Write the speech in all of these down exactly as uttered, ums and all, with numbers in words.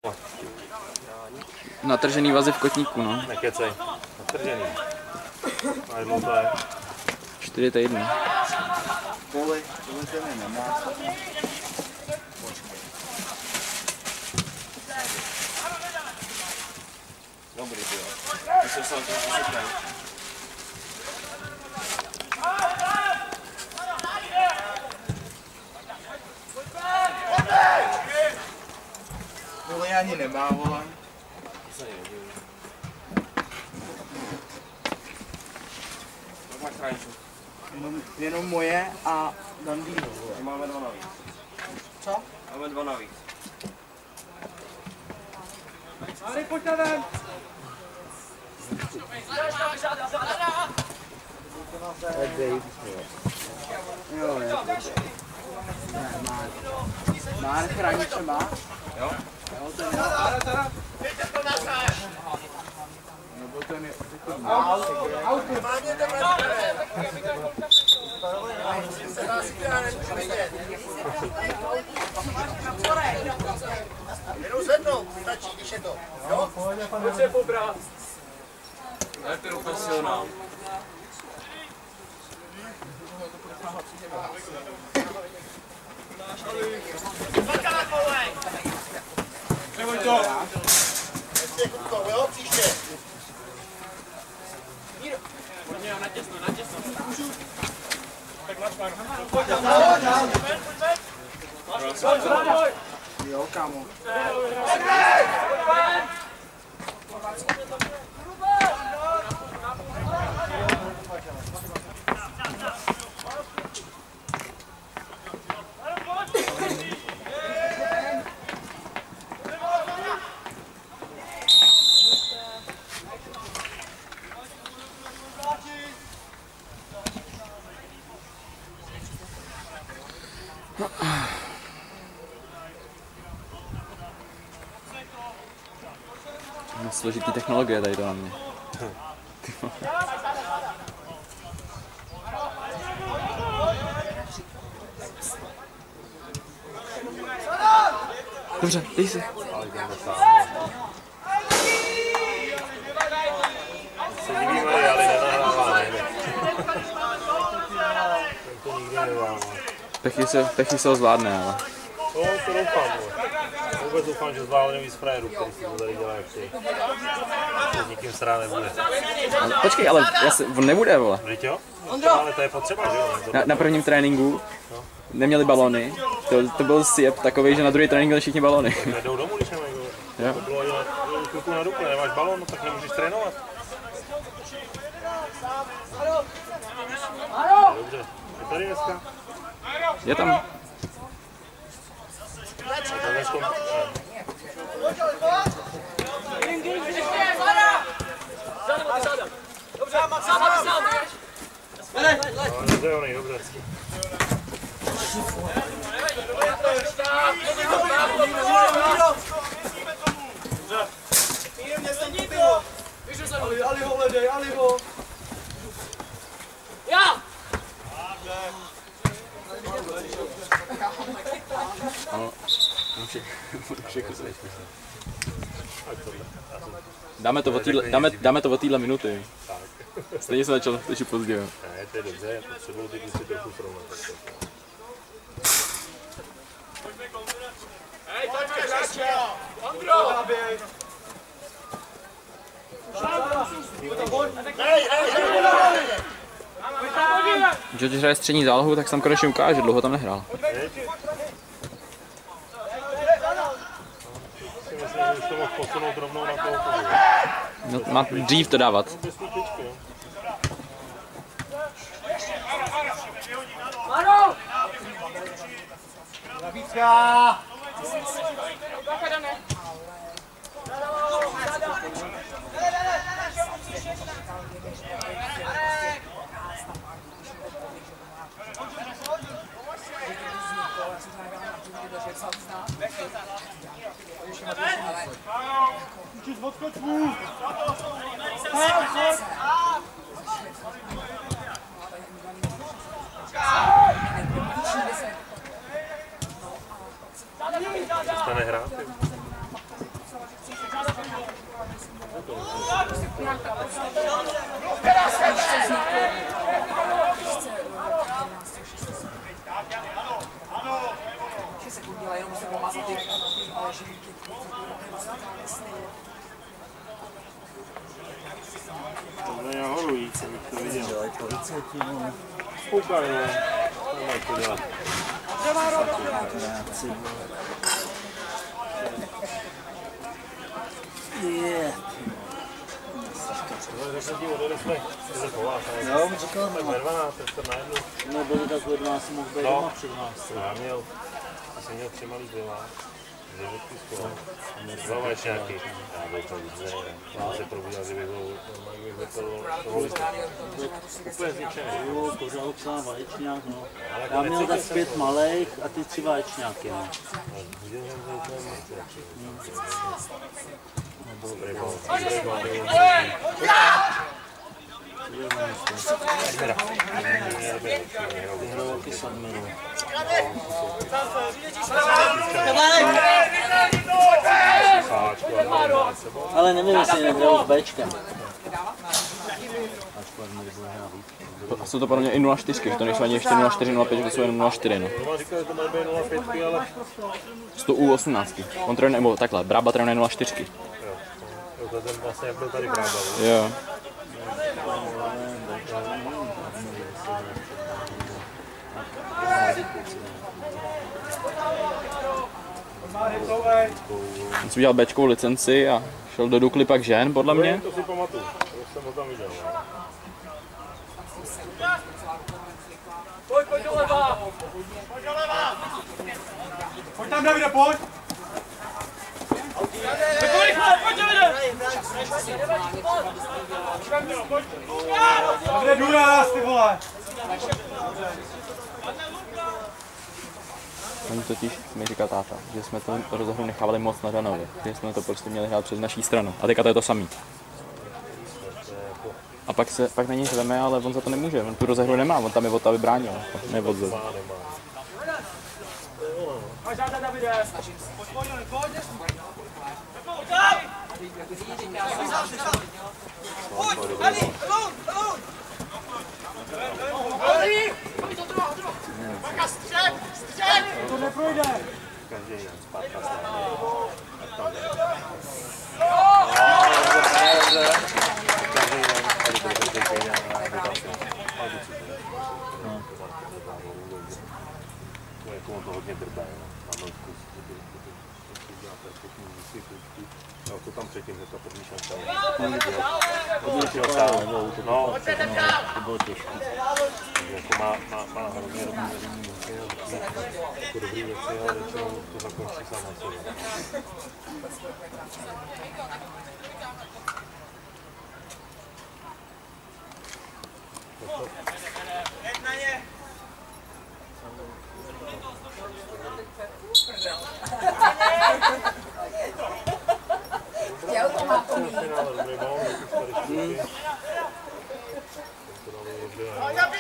Natržený vazy v kotníku, no. Nekecej. Natržený. Máš dlouho to je? Čtyři týdny. Poli, tohle se mi nemá. Dobrý, ty jo. Myslím se, že to se kraju. Vole, ani nemá, vole. Jenom, jenom moje a Dandýho, vole. Máme dva navíc. Co? Máme dva navíc. Ari, pojďte ven! Jo, je to. Ne, má. Má chrániče, má? Jo? Jo, ten je. Pojďte to nasáž! Nebo ten je. Auto, auto. Máměte mladé. Se nás chtěla nepřijde. Jenom zvednout, stačí, když je to. Jo? Pojď se pobrat. Jak to profesionál. Neboj to! Ještě kubkou, jo? Příště. Pojď mě na těsno, na těsno. Tak máš pár. Pojď tam, dál, dál. Pojď, pojď. Jo, kámo. Složitý technologie tady to na mě. Dobře, dej si. Se divíme, ale nenahrává, nejde. Ten to nikdy nedává. Pechy se, pechy se ho zvládne, ale. To, to doufám, vole. Vůbec doufám, že zvládne víc frajerů, který si to tady dělá jak ty. To s nikým srát nebude. Ale, počkej, ale já se, on nebude, vole. Víš jo? No, ale to je potřeba, že jo? Na, na prvním tréninku neměli balony. To, to byl sjeb takovej, že na druhý trénink měli všichni balony. Tak jdou domů, když nemají gól. Jo. To bylo jen chvilku na ruku, nemáš balón, no tak nemůžeš trénovat. Dobře, je tady dneska? Je tam. Dobře, dobře. Ali ho hledej, Ali ho! Já! Ano. Dáme to od téhle, dáme, dáme to od téhle minuty. Stejně se začal ještě pozdě. Ne, to je dobře, potřebuji ty kusy trochu srovnat. Hej, točka, hráče! Ondro! Hej, hej, hej! Když hraje střední zálohu, tak jsem konečně ukáže, dlouho tam nehrál. Myslím, že už to mohl posunout rovnou na toho podu. No, má dřív to dávat. Maro! Nabídka! Učit odskoč mu! Přestane hrát. nějaká podstata. Že se udělá, jenom se pomazat ty živky. To je nahorující, bych to viděl. Dělají policajti, no. Spoukali, no. To mají to dělat. Je. No, řekl ti, odjeli jsme, ty se chováš, ne? Jo, mi říkal, Tak ve dvanáct, teď to na jednu. no byli tak ve dvanáct, mohl být doma při dvanácti. Já měl, já jsem měl tři malý piva, dvě vodky z kola, dva vaječňáky. Já byl to víc, ne, já se probudil, že bych byl, normálně bych vypadl, to bylo úplně zničený. Jo, pořád celá vaječňák, no. Já měl tak pět malých a ty tři vaječňáky, no. Viděl jsem to úplně mrtvě. Dobrý bol. Vyhrál taky s Admirou. Ale nevím, jestli nehrál s Bčkem. Ačko Admir bude hrát víc. A jsou to pro mě i nula čtyři, že to nejsou ani ještě nula čtyři nula pět, že to jsou jen nula čtyři, no. Doma říkal, že to mají být nula pět, ale... sto U osmnáct. On trénuje, nebo takhle, Brába trénuje nula čtyři. Jo, to ten vlastně jak byl tady Brába. Jo. On si udělal Bčkovou licenci a šel do Dukly pak žen, podle mě. To si pamatuju, to jsem ho tam viděl. Pojď, pojď doleva! Pojď tam, Davide, pojď! Pojď, pojď, Davide! Davide, jdu na nás, ty vole! Oni totiž, mi říká táta, že jsme to rozhru nechávali moc na Danově, že jsme to prostě měli hrát přes naší stranu. A teďka to je to samý. A pak se pak na něj řveme, ale on za to nemůže, on tu rozehru nemá, on tam je od Tavy bránil, ne od Zed. Pojď, Davide! Pojď, tady, alon, alon! To neprojde! Každý den zpátka stále. Každý den, tady byl každý den a vydáte. To je jako to hodně drbé, na notku. No, to tam předtím, že to podmíšem stále. Hodně si pojel, nebo u toho. No, To bylo těžké. jako má, má, má hrozně dobrý vedení, jako dobrý věci, ale většinou to zakončí sám na sebe. Chtěl to má to mít. Dobrý bal, tady čtyři. To dali dobře.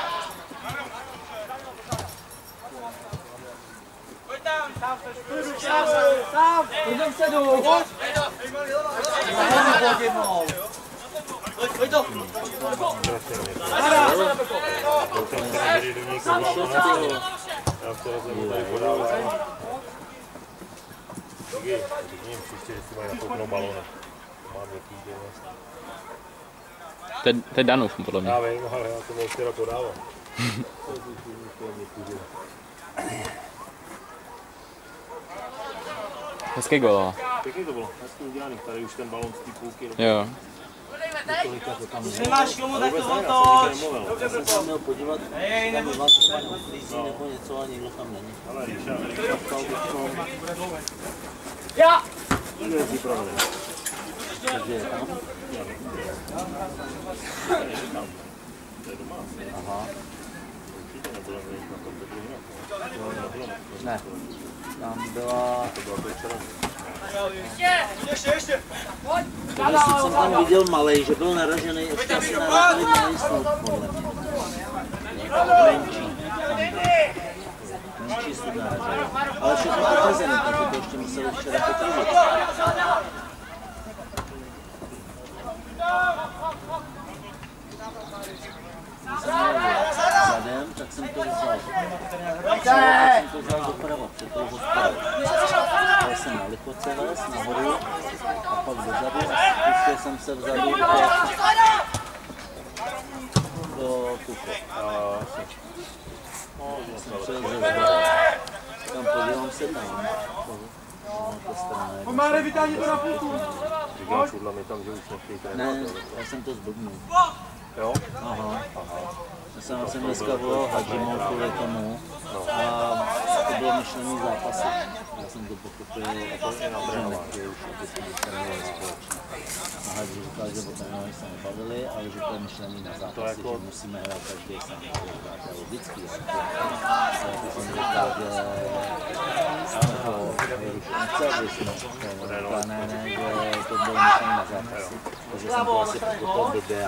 Pojď tam! Sám se Sám! Pojď předu! Pojď! Pojď to! Já včera jsem tady podával. Díky, řekni jim příště, že si mají nakouknout balóna. Mám jaký jde vlastně. To je Danův, podle mě. Já vím, ale já to včera podával. Hezký gol. Pěkně to bylo, hezky udělaný, tady už ten balón z té půlky. Jo. Nemáš komu, tak to otoč! Já jsem se měl podívat, tam byla třeba uklízí nebo něco a nikdo tam není. Ale Ríša, Ríša vstal teďkom. Já! To je připravený. Takže je tam. To je doma. Aha. Určitě nebyla na tom bedru. Ne. Tam byla... To byla to včera. Ještě, ještě! Pojď! Když jsem tam viděl malej, že byl naražený, ještě asi narazili malý snad, podle mě. Menší. Menší snad naražený. Ale všechno potvrzený, takže to ještě museli včera potvrdit. se vést nahoru a pak dozadu a pustil jsem se vzadu do tuko. Jsem přijel ze vzadu. Tam podívám se tam. Pomáre, vytáhni to na půlku. Říkáš, udla mi tam, že už nechtějí trénovat. Ne, já jsem to zblbnul. Jo? Aha. Já jsem vlastně dneska volal Hadžimu kvůli tomu a to bylo myšlený zápasy. Já jsem to pochopil, že nechtějí už, aby jsme dostali společně. A Hadži říkal, že o trénovi se nebavili, ale že to je myšlený na zápasy, že musíme hrát každý sám. To je logický, ale to jsem říkal, že ne, ne, že to bylo myšlený na zápasy, takže jsem to asi pochopil blbě.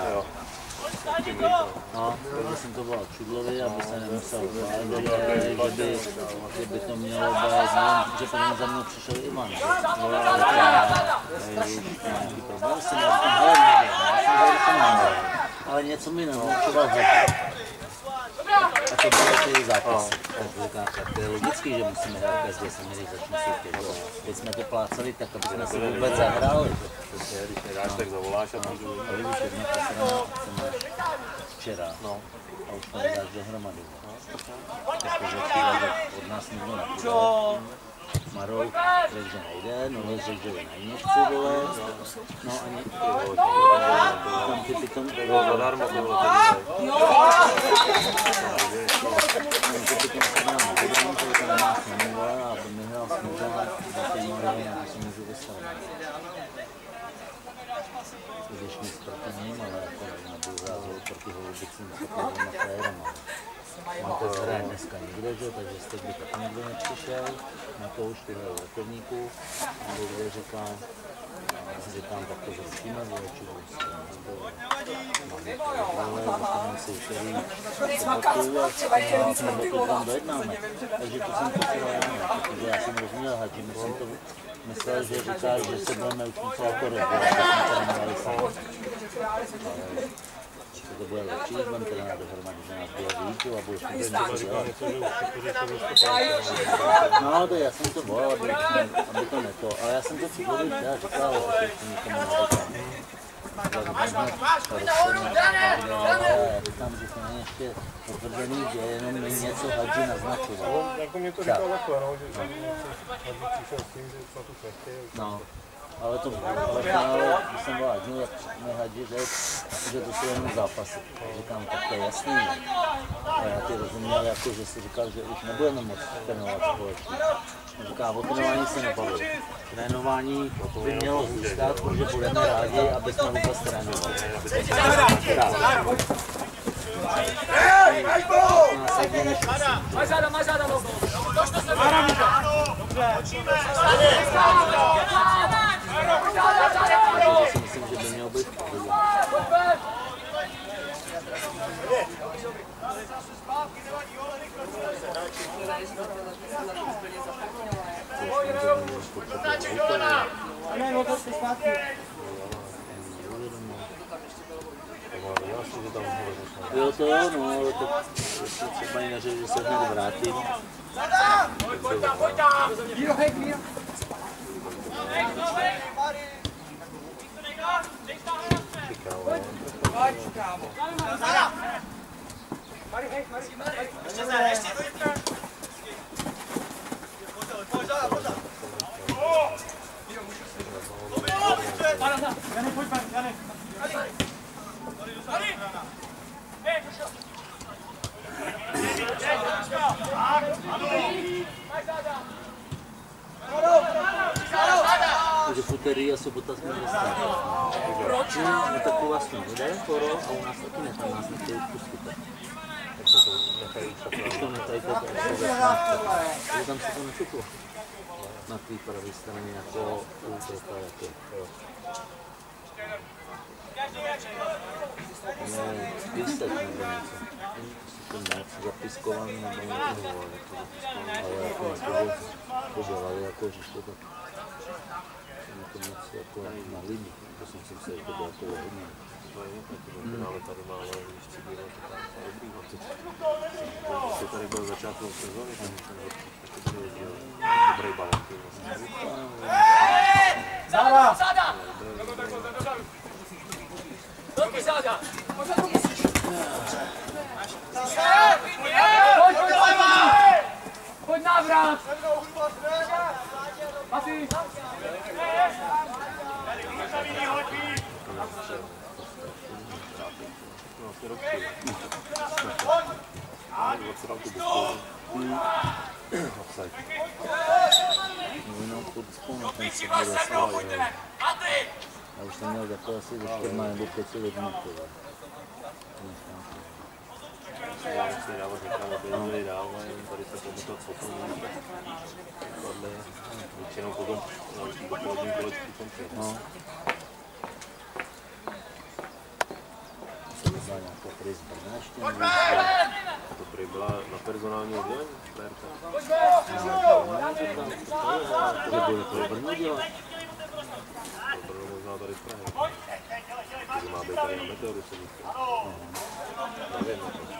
No, takže jsem to volal Čudlovi, aby se nemusel bát, že by, že by to mělo být, nevím, že potom za mnou přišel Ivan, že no, ale nějaký problém s tím, já říkám, hele, nevím, já jsem říkal, nevím, ale něco mi nenaučoval hodně. A to byly ty zápasy. Tak říkám, tak to je logický, že musíme hrát každý se měli začít soutěž. Teď jsme to plácali tak, aby jsme se vůbec zahráli. Když nedáš, tak zavoláš a můžu. A vidíš, jedna posledná jsem včera a už to nedáš dohromady. Protože od nás nikdo nepůjde. Marou řekl, že nejde, Nové řekl, že na nechci, vole. No ani tam ty pitom... Zadarmo to bylo tady. Tam ty pitom se nám nebudou, to tam nás nemůže a aby mi hrál smůžák za ty Marou, já se můžu vystavit. Když mi proti ním, ale jako nebudu hrát proti Holubicím s takovýma frérama. On to hraje dneska nikde, že? Takže z těch by taky nikdo nepřišel, na to už ty hrají vrcholníků, nebo kde říkám, říkám, tak to zrušíme, vole, či máme to dostaneme si úterý sobotu a sobotu tam dojednáme. Takže to jsem potřeboval já, protože já jsem rozuměl Hadžimu, jsem to myslel, že říká, že se budeme učit co jako robu, a to jsme to neměli sami. To bude lepší, budeme teda na dohromady, že nás bude víc a bude skutečně dělat. No, to já jsem to volal, aby, aby to neto, ale já jsem to Čudlovi chtěl, říkal, že to nikomu neříkám. Já říkám, že to není ještě potvrzený, že jenom mi něco Hadži naznačoval. Jako mě to říkal takhle, no, že Hadži přišel s tím, že snad už nechtějí. No, ale to ale finále, když jsem volal Hadži, tak mi Hadži řekl, že to jsou jenom zápasy. Říkám, tak to je jasný. A já ti rozuměl, jako, že jsi říkal, že už nebudeme moc trénovat společně. Říká, o trénování se nebavil. Trénování by mělo zůstat, protože budeme rádi, aby jsme vůbec trénovali. Máš záda, máš záda, logo. Takže si myslím, že by mělo být v pohodě. Ne, no to jsi zpátky. Jo, to jo, no, ale to třeba i neřekl, že se hned vrátím. Míro, hej, Míro. Pojď, kámo. Mari, hej, Mari. Ještě za, ještě do Pojď, záda, pojď. Jany, pojď, Jany. Jany. Hej, pošel. Takže v úterý a sobota jsme dostali. Proč? No tak u vás to nebude, choro, a u nás taky ne, tam nás nechtějí pustit. Tak to nechají Když to nechají, tak se začne. Tam se to nečuklo. Na té pravé straně jako útoka, jako. Ne, písek nebo něco. To moc zapiskovaný nebo něco, ale jako to dělali, jako že to tak. To moc jako na lidi. To jsem si myslel, že to bylo jako hodně. Ale tady máme ještě bylo dobrý. To tady byl začátek sezóny, ten byl dobrý balon. Záda! Záda! Velký záda! Pojď, pojď, pojď návrat! Mati! Jenom pod spolu ten se bude slavit. Já už jsem měl takové asi do čtyřma nebo pěti lidmi. Já si dávám říkám, aby byli dál, a jen tady se tomu to co to může. Většinou potom na dopoledním kolečku končí. No. To byla nějaká prý z Brna ještě nebo? To prý byla na personální oddělení? Kde bylo to v Brně dělat? To bylo možná tady v Prahe. Takže má být tady na Meteoru se říká. Nevím,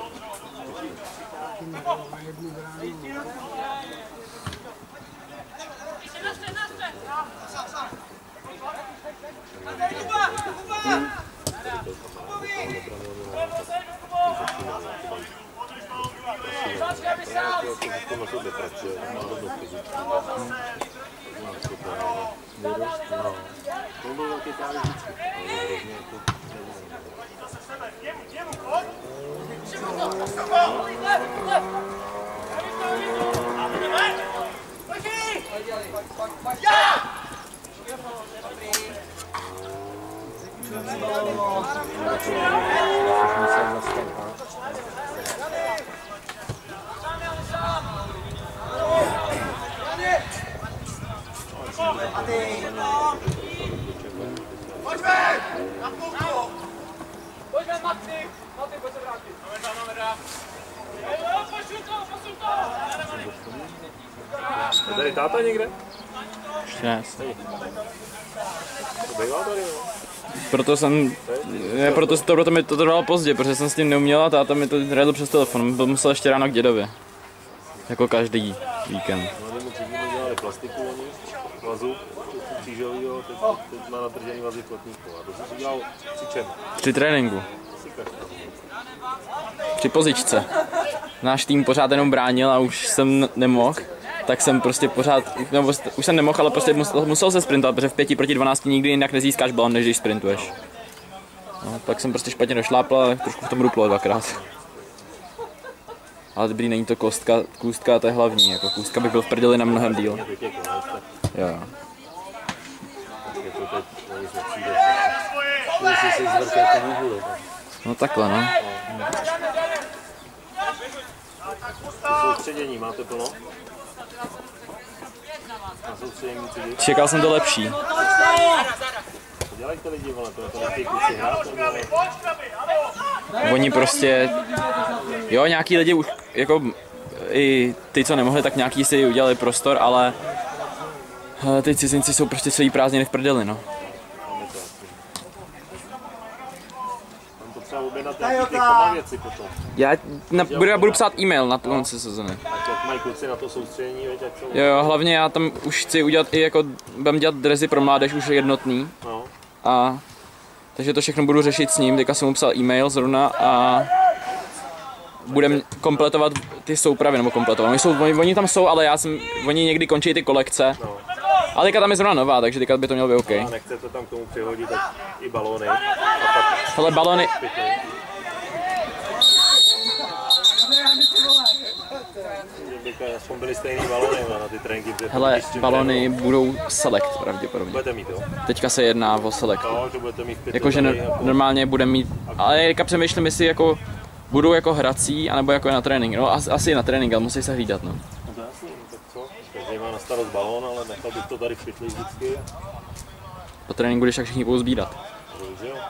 to byl velký káry vždycky, ale hrozně jako Pojďme, Mati! Mati, pojď se vrátit. Máme dá. Pošuj to, pošuj to! je tady táta někde? čtrnáct. To bývá tady, jo? Proto jsem, ne, proto, to, proto mi to trvalo pozdě, protože jsem s tím neuměl a táta mi to radil přes telefon. Byl musel ještě ráno k dědovi. Jako každý víkend. Mladému třídnímu dělali plastiku oni, vazu křížovýho, teď, teď má natržený vazy kotníků. A to jsem si dělal při čem? Při tréninku. Při pozičce. Náš tým pořád jenom bránil a už jsem nemohl. Tak jsem prostě pořád, nebo už jsem nemohl, ale prostě musel, musel se sprintovat, protože v pěti proti dvanácti nikdy jinak nezískáš balon, než když sprintuješ. No, pak jsem prostě špatně došlápl a trošku v tom ruplo dvakrát. Ale dobrý, není to kostka, kůstka, to je hlavní, jako kůstka bych byl v prdeli na mnohem díl. Jo. No takhle, no. Soustředění máte plno? Na soustředění třídy? Čekal jsem to lepší. Co dělají ty lidi, vole, to nechtějí kluci hrát? Oni prostě, jo, nějaký lidi už, jako i ty, co nemohli, tak nějaký si udělali prostor, ale ty cizinci jsou prostě celý prázdniny v prdeli, no. Tam to třeba objednat nějaký ty komavěci potom. Já na, budu, budu psát e-mail na tu sezóny. Tak jak mají kluci na to soustředění, veď, jak jsou... Jo, jo, hlavně já tam už chci udělat i jako, budem dělat drezy pro mládež už jednotný. No. A takže to všechno budu řešit s ním, teďka jsem mu psal e-mail zrovna a budem kompletovat ty soupravy, nebo kompletovat. Oni, jsou, oni, oni tam jsou, ale já jsem, oni někdy končí ty kolekce. No. Ale teďka tam je zrovna nová, takže teďka by to mělo být OK. A nechcete tam k tomu přihodit tak i balóny. A pak Hele, balony, aspoň byly stejný balóny na ty tréninky. hele, balony budou select pravděpodobně. Budete mít, jo? Teďka se jedná o select. No, že budete mít pět. Jakože no, normálně budeme mít, ale teďka přemýšlím, jestli jako budou jako hrací, anebo jako na trénink. No as, asi na trénink, ale musí se hlídat, no. No to jasný, no tak co? Každý má na starost balón, ale nechal bych to tady v pytli vždycky. Po tréninku budeš tak všichni budou sbírat. Že jo?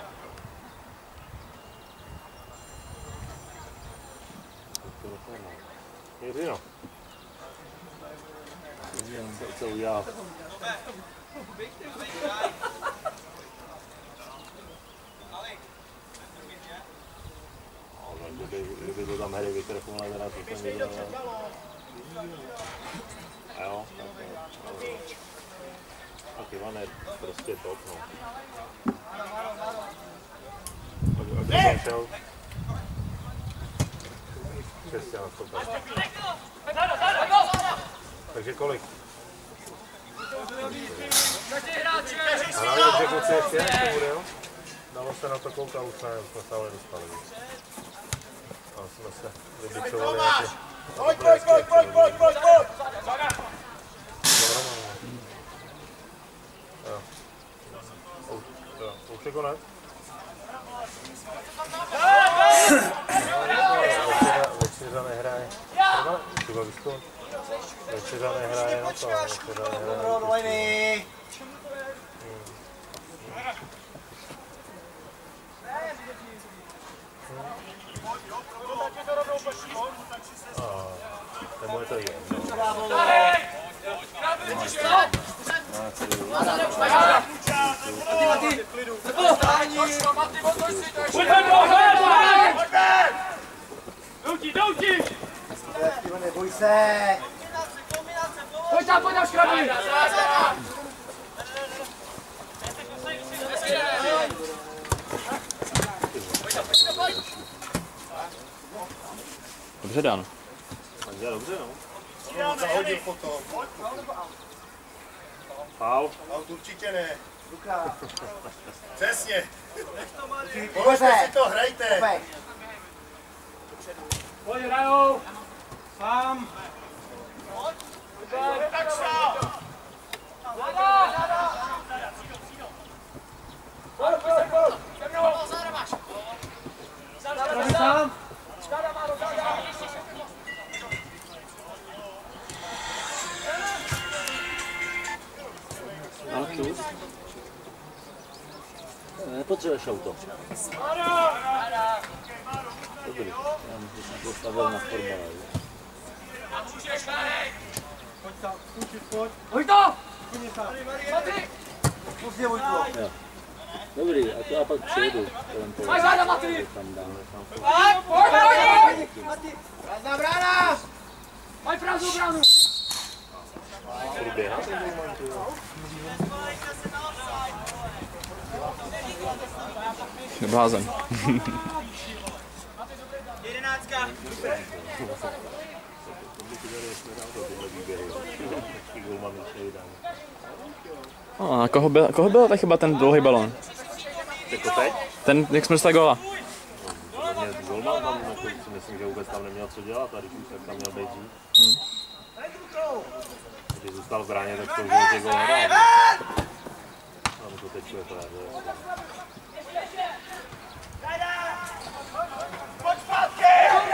Jiřino. Co, co udělal? mikrofon, ale teda to jsem viděl. A jo, tak jo. Tak Ivan je prostě top, no. A když jsem šel, křesťan stoper. Takže kolik? A na exekuci ještě jak to bude, jo? Dalo se na to koukat, už jsme se ale dostali. Tam jsme se vybičovali nějaké... Pojď, pojď, pojď, pojď, pojď, pojď, pojď! Už je konec? Večeřa nehraje. Třeba výzkum. Večeřa nehraje na to. Večeřa nehraje. Nebo je to jedno. Neboj se! Pojď tam, pojď tam, škrabi! Dobře dáno. Takže dobře, no. Zahodil potom. Faul. Aut určitě ne. Přesně. Položte si to, hrajte. Pojď, hrajou! Sám! Tak šel. Pojď, pojď, pojď! Škrabi sám! A tu? Nepotřebuješ auto. Dobrý, já bych se postavil na fotbale. Pojď tam, pojď! Pojď to! Pozdě, Vojtko. Jo. Dobrý, a to já pak přijedu. Máš záda, Maty! Tam dáme. Pojď, pojď, pojď! Prázdná brána! Mají prázdnou bránu! Průběhá ten moment, jo. Blázen. Jedenáctka. A koho byl, koho byl tak chyba ten dlouhý balón? Jako teď? Ten, jak jsme dostali góla? Mě golman tam, jako si myslím, že vůbec tam neměl co dělat a když už tak tam měl být dřív. Hmm. Když zůstal v bráně, tak to už je gól nedal. Tam to teď je právě. Pojď zpátky!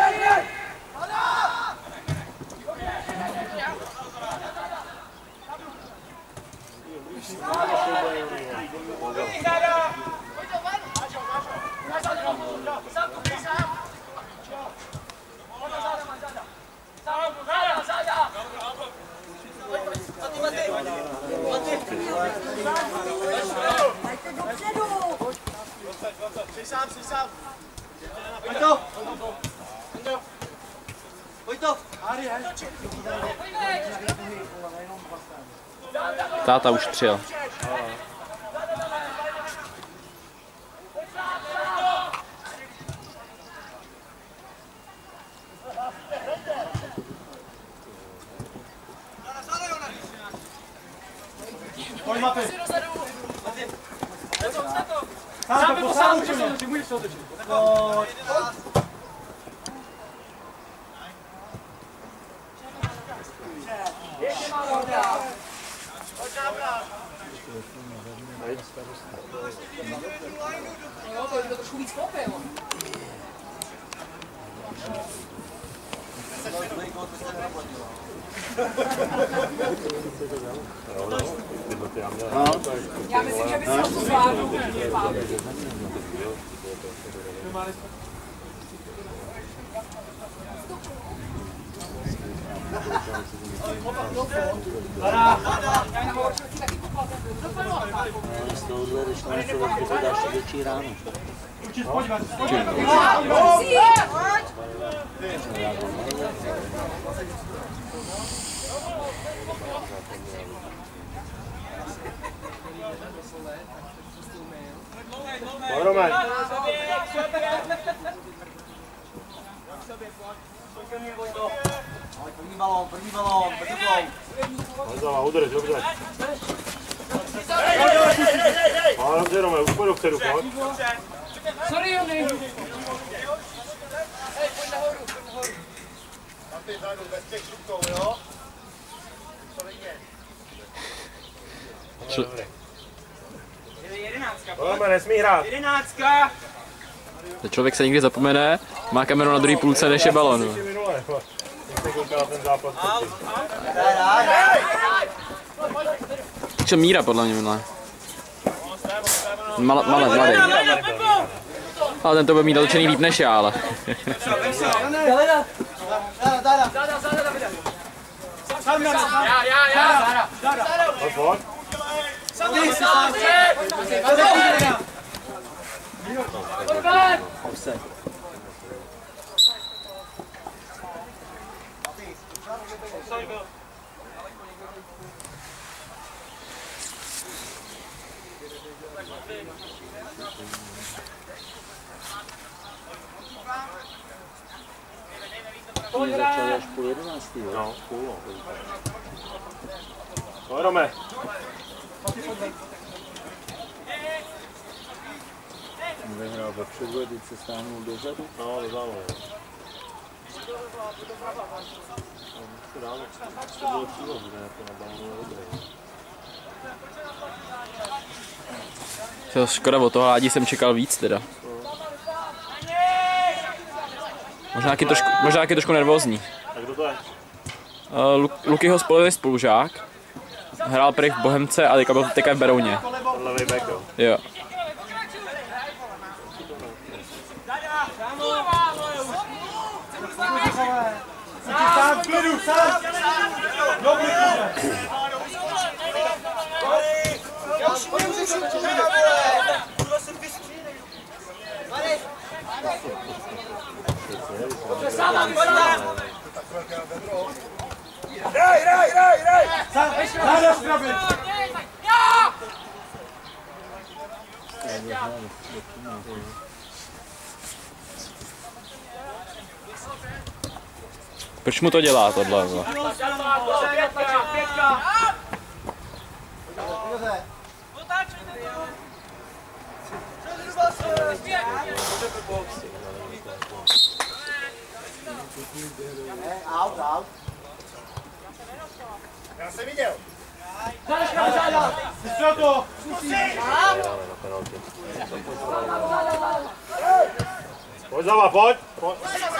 Přisám, přisám. Pojď to! Pojď to! Háry, háry. Táta už přijel. Pojď, Mapy. Sám to sám můžeš můžeš se otočit. Pojď. Ještě má roda. Pojď nábrát. No, to je trošku víc kopil. Já myslím, že by si to zvládl. Z tohohle, když to něco vezmu, to dáš větší ránu. Učit, pojďme, pojďme. Roman. První balón, první balón, první balón. Mazala, udrž, dobře. Ale dobře, Roman, už pojď dopředu, pojď. Sorry, Jony. Tam ty zadu, bez těch rukou, jo? To nejde. Dobrý. Jedenáctka. Roman, nesmí hrát. Jedenáctka. Člověk se někdy zapomene, má kameru na druhý půlce než je balon. Minule, jak jsi koukal ten zápas. Co Míra podle mě minule. Mal, malé, mladý. Ale ten to bude mít dotčený líp než já, ale. Já, já, já. Pojď, pojď. Ty začali až půl jedenáctý, jo? No, půl, no. Pojď, Rome. Vyhrál vepředu, teď se stáhnul dozadu. No, do zálohy. To dáme, to bylo přílohu, ne? To na balonu je dobrý. To škoda, od toho Hádí jsem čekal víc teda. Možná je trošku, možná je trošku nervózní. Tak kdo to je? Uh, Lukyho spolevý spolužák. Hrál prý v Bohemce a teďka byl teďka v Berouně. Levej back, jo. Jo. Sám, v klidu, sám! Dobrý, Hraj, hraj, hraj, hraj! Sám, sám na strabě! Proč mu to dělá tohle? Out, out. Já jsem viděl. Vystřel to! Pojď Zava, pojď! Pojď.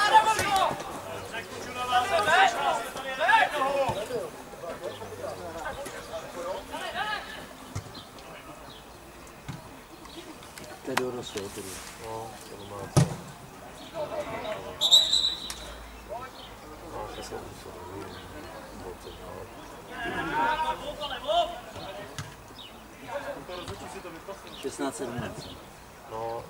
To je dorosl, tedy. No, to má co. No, to se šestnáct sedmnáct. No,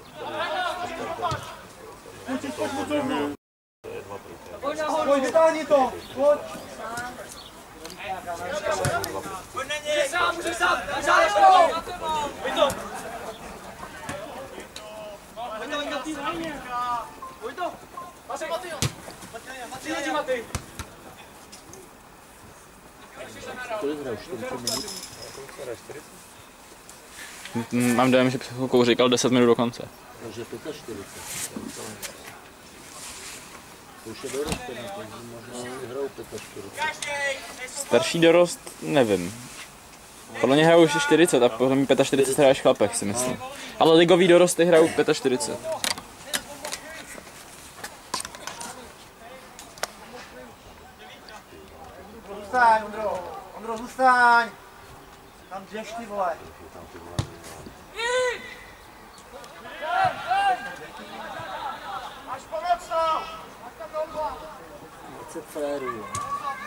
Pojď, vytáhni to! Pojď! Může sám, může sám. Žádeš to. Pojď to. Pojď to, pojď to, pojď to. Pojď to. Matěj, Matěj. Matěj, Matěj, Matěj. Kolik hrál? čtyřicet minut? Mám dojem, že před chvilkou říkal deset minut do konce. Takže čtyřicet pět. To už je dorost, takže možná hrajou čtyřicet pět. Starší dorost, nevím. Podle mě hrajou už čtyřicet a podle mě čtyřicet pět hraješ chlapech, si myslím. Ale ligový dorosty hrajou čtyřicet pět. Zůstaň, Ondro. Ondro, zůstaň. Tam dřeš, ty vole. Až pomocnou! dvacet frérů.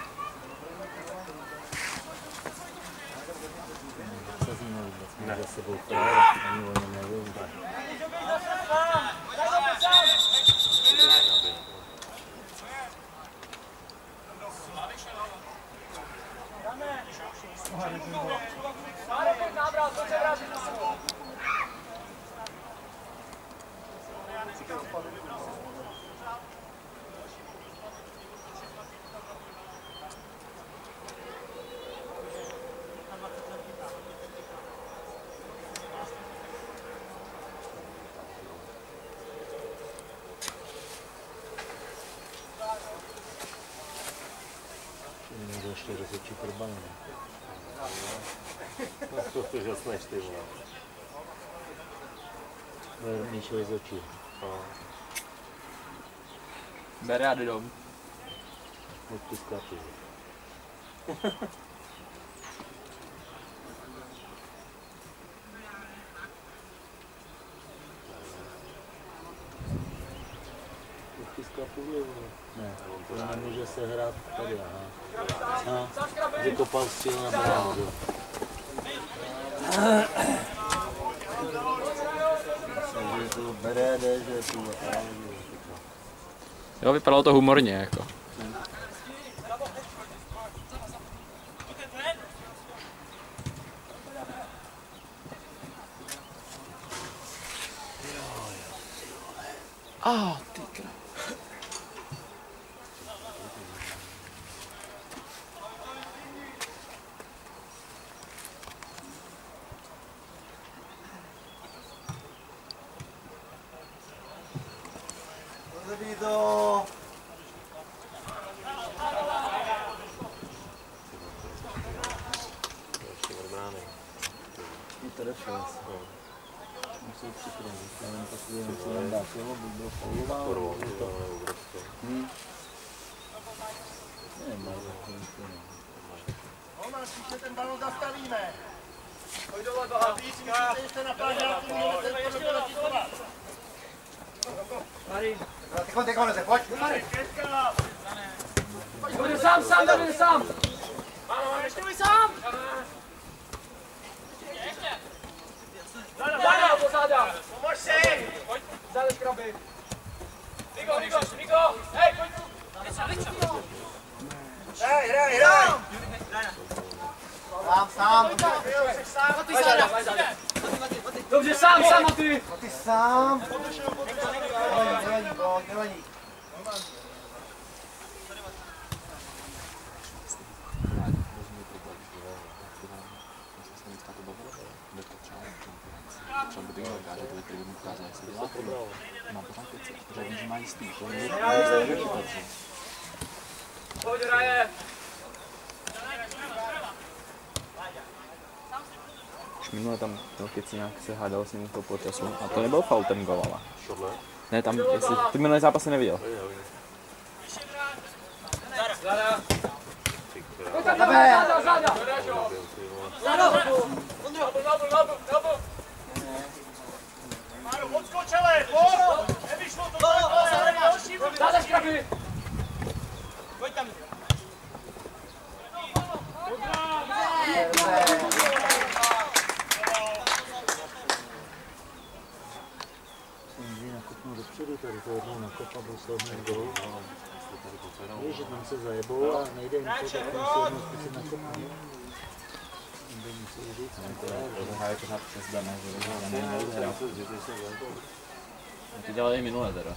Sazíme vůbec, my za sebou jsou frajer, ani oni nevědí. Někdo ještě rozhodčí problémy. To to žasneš ty vole. Míšo rozhodčí. Bere a jde dom. Odpis kapy. Odpis kapy je, ne, to nemůže se hrát tady, aha. Aha, vykopal stříl na bránu. Takže to bere, jde, že je tu. Jo, vypadalo to humorně jako. Ah, ty král. Do... Ještě od brány. I trefil se. Musel připravit, nevím, takový něco nám dá tělo, by byl faulován. Porval, to je obrovské. Hm. Nemá takový to ne. Ona, spíše ten balon zastavíme. Pojď dole, Boha. Víc, jste na pár žáků, můžete se to dotiskovat. Tyko, tyko, neze, pojď. Bude sám, sám, bude sám. Ještě mi sám. Záda, pozáda. Pomož si. Záda škraby. Rigo, Rigo, Rigo. Hej, pojď tu. Hraj, hraj, hraj. Sám, sám. Dobře, sám, sám a ty. Ty sám. Nevadí, nevadí, nevadí. Třeba by to měl ukázat, že tady budu ukázat, jak se dělá to. Mám pořád pět, protože vím, že má jistý. Pojď, hraje. Už minule tam ten Keciňák se hádal s ním toho počasu a to nebyl faul ten gol, ale. Šodle? Ne, tam, jestli ty minulý zápas neviděl. Záda. Ty král. Pojď tam, záda, záda. Nabu, nabu, nabu, nabu. Máru, odskočili, pojď. Nevyšlo to, další. Záda škraby. Pojď tam. Může nakopnout dopředu, tady to jednou nakop a byl slavný gol. Víš, že tam se zajebou a nejde jim to, tak musí jednou zkusit nakopnout. Někde musí říct, ne? To hraje pořád přes dané, že dané neuhrál. To dělali i minule teda.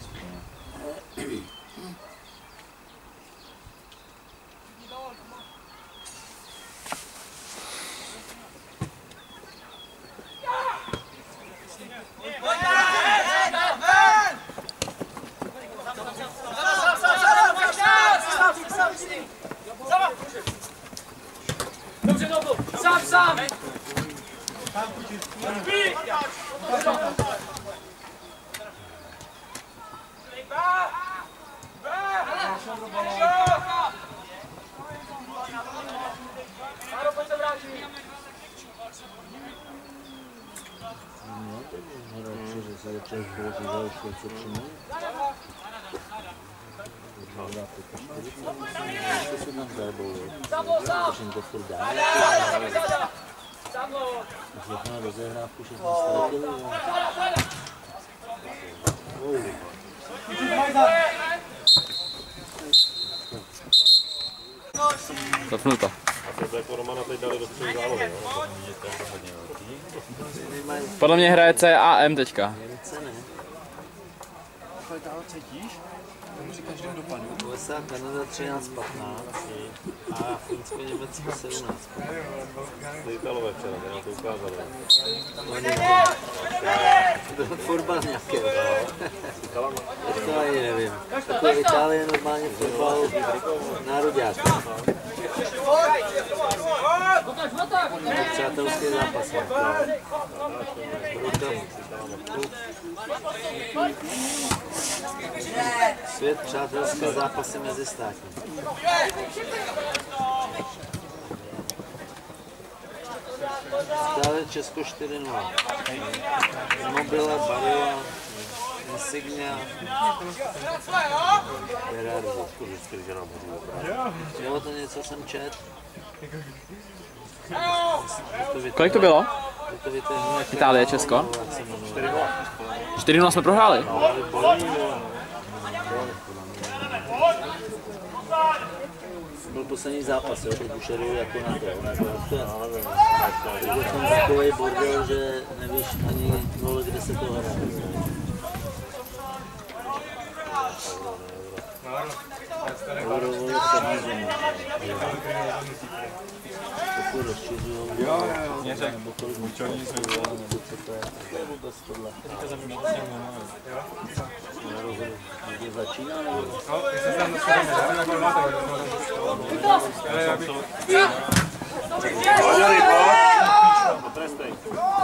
Dobře, dobře. Sám, sám. Máro, pojď se vrátit. No, tak hrači, že se začal chvíli, že za ještě co přijme. Dá to čtyřicet, ještě se nám zajebou, Sám, sám. takže jim to furt dá. Záda. Všechno rozehrávku, všechno ztratili. Zapnuto. A to jako Romana teď dali do středu zálohy, jo? Podle mě hraje C A M teďka. Kolik toho cítíš? To může každým dopadnout. U S A Kanada třináct patnáct a Finsko Německo sedmnáct. To Italové včera, mě nám to ukázali. To ani nevím. To je fotbal nějaký. To ani nevím. Takové Itálie normálně fotbal nároďák. Přátelský zápas. Svět přátelské zápasy mezi státy. Stále Česko čtyři nula. Mobile, Barilla, Insignia, Ferrari. Jo, to něco jsem čet. Kolik to bylo? Itálie, Česko? čtyři nula jsme prohráli. Byl poslední zápas, jo, pro Bušeru jako na to. Je tam takový bordel, že nevíš ani vole, kde se to hraje. Euro vole přední zemi. Pokud rozšiřujou, nebo kolik můčení jsme volali, nebo co to je. To je vůbec tohle. Nerozumu. Kdy začíná, nebo? No, my jsme tam dostali na kolmátek. Hoďali, pojď! Potrestej.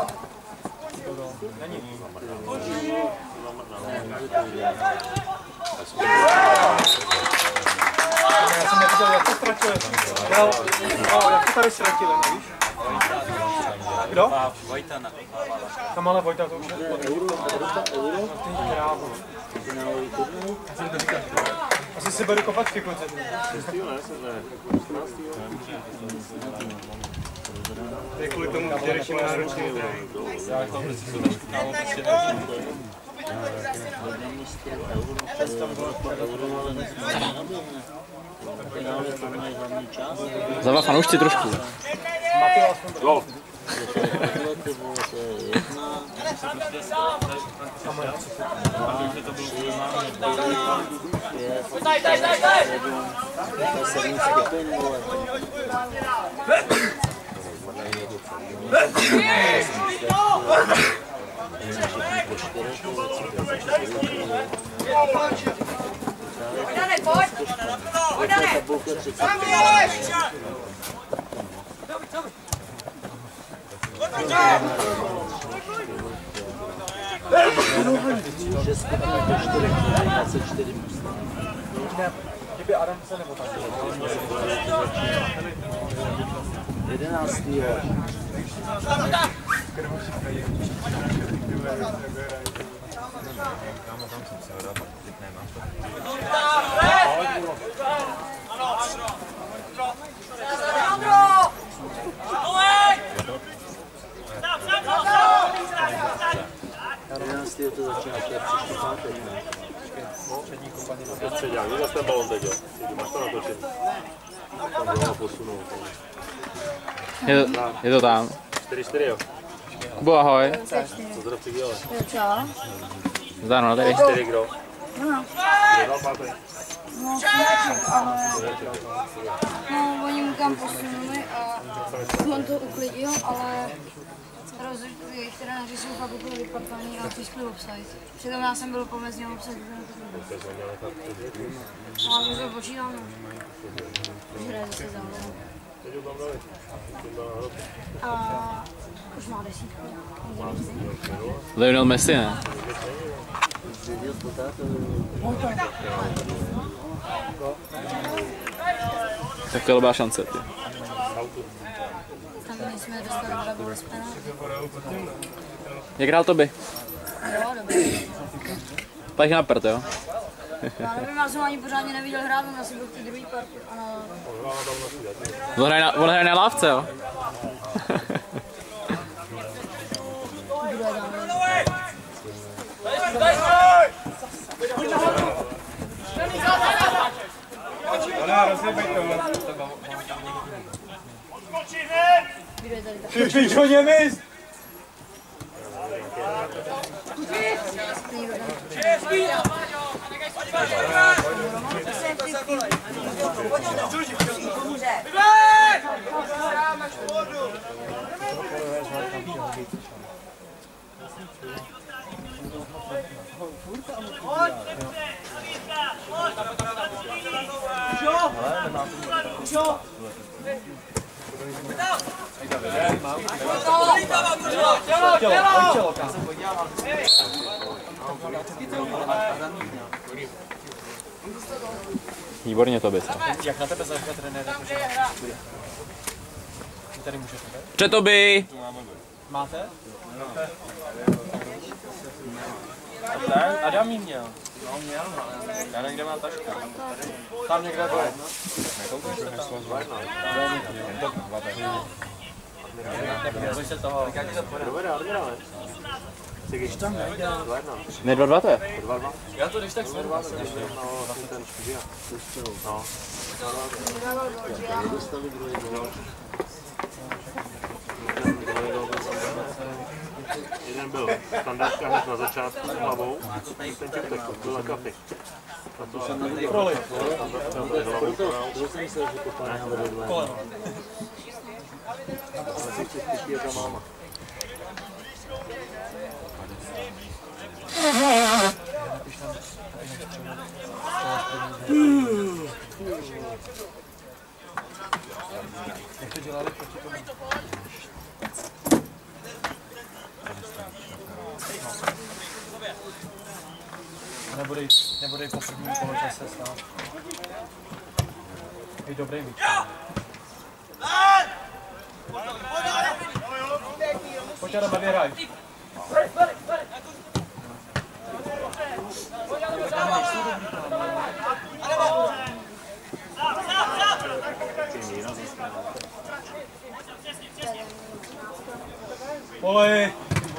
Já jsem neviděl, jak to ztratil. Jo, no, jak to tady ztratil, nevíš? Kdo? Vojtana. Tam ale Vojta to už je. Euro, euro, Krávo. finálový turnaj. Já jsem to říkal. Asi si beru kopačky, kluci. To je kvůli tomu včerejšímu náročnému. Za fanoušci trošku. Gol. Daj, daj, daj, daj! Dane, pojď! Dane! Tam jdeš! Kdyby Adam se nebo tak. jedenáctý jedenáctý to začíná, to je příští pátek, ne? Předělá, víš, ten balon teď, jo? Máš to natočit. Tam doma posunou. Je to, je to tam. čtyři čtyři, jo? Kubo, ahoj. Co to při dělá? Čau. Zdar, no tady. čtyři kdo? No, Kdo dal pátek? no, ale... No, oni mu tam posunuli a on to uklidil, ale rozhodně jejich trenéři jsou fakt úplně vypadkaný a pískli offside. Přitom já jsem byl pomezně offside. A to se počítám, no. Už hraje zase zároveň. A už má desítku. Lionel Messi, ne? Tak to byla šance, ty. Tam jsme dostali dva góly z penalty. Jak hrál Toby? Jo, dobrý. Tak na prd, jo? Já nevím, já jsem ani pořádně neviděl hrát, on asi byl v té druhé partii. On hraje na, on hraje na lávce, jo? Druhé dáme. Ale rozjebej to. Druhé tady tak. Ty pičo, nemysl! Výborně to bys. Jak na tebe zařve trenér? Tady můžete. Četoby! Máte? Ten? Adam jí měl. No měl, ale já nevím, kde má taška. Tam někde byl. Nekoukejte tam. Neboj se toho. Dobré, admirále. Když tam nejde. Ne, dva dva to je. Já to když tak zvednu. No, ten čtyři. No. Dostali druhý gol. Jeden byl standardka hned na začátku s hlavou, ten čeptek byl na kafy. A to jsem nevěděl. Proli. To jsem myslel, že popáně vedle dva. Koleno. A těch čtyřky je ta máma. Jak to dělali proti tomu? Nebude jít, nebude jít po prvním poločase stát. Je dobrý míč. Pojď Adam, vyhraj. Poli!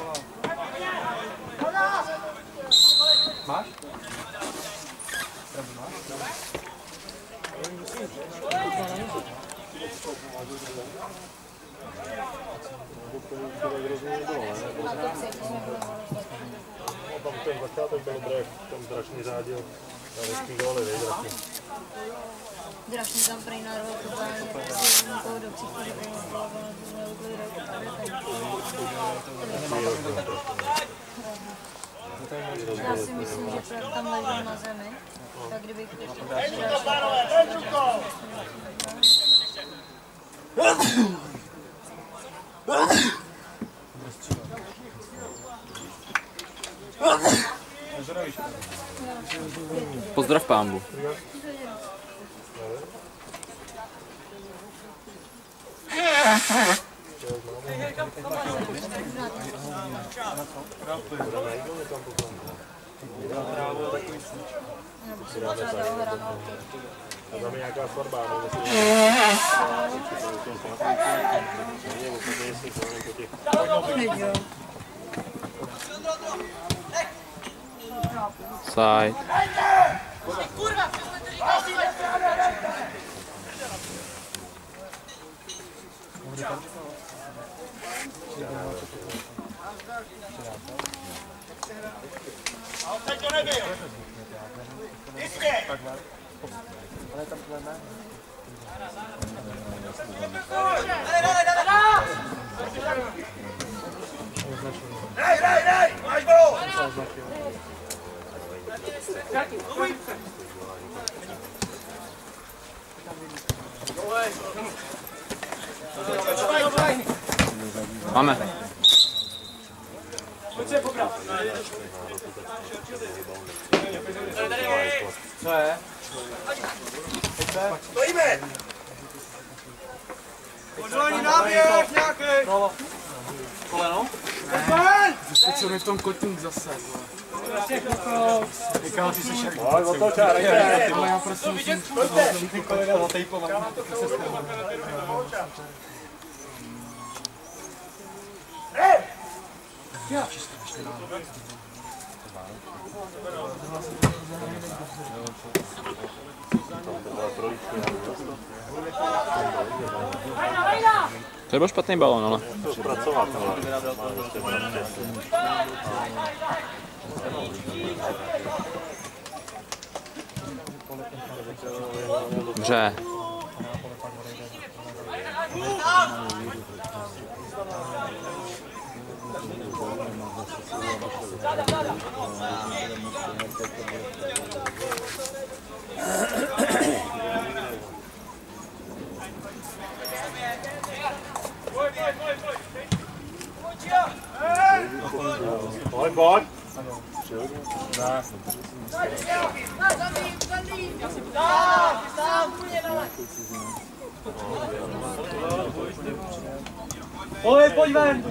Máš? Pravdu máš? Tam ten začátek byl dobrý, jak tam Drašný řádil na hezký góly, vej Drašný. Drašný tam prej narval problém, někoho do příchodu, že prej nebylo, já si myslím, že jak tam ležel na zemi, tak kdybych ještě Pozdrav pámbu. Tam je nějaká svatba, no myslím, že Side. Teď to nebyl! Jistě! Ale tam půjdeme. Dej, dej, dej! Máš gol! Máme. Co je? Stojíme! Poželení náběh nějaký! Kolo. Koleno? Co mi v tom kotník zase? Říkal, ty jsi jak... Pojď, otočá, Ty já prostě musím ty kolega zatejpovat. To byl špatný balón, ale. Pracovat, ale. Dobře. Pojď, pojď. Pojď, pojď ven!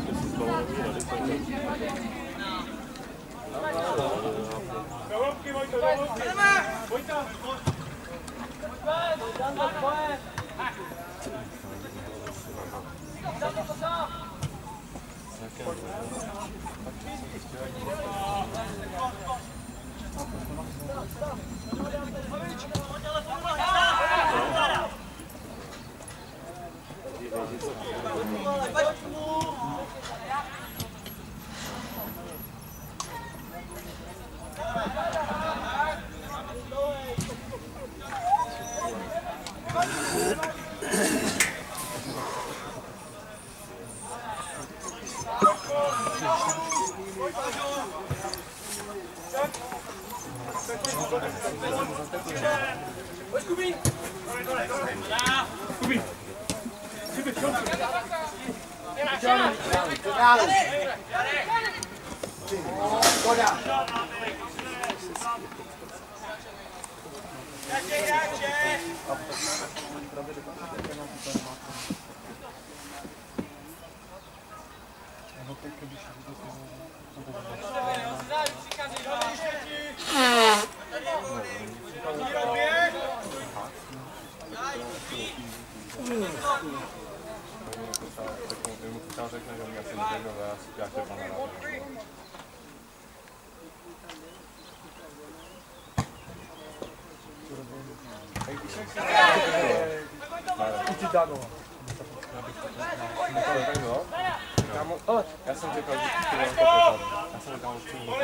Já jsem říkal, že já jsem říkal,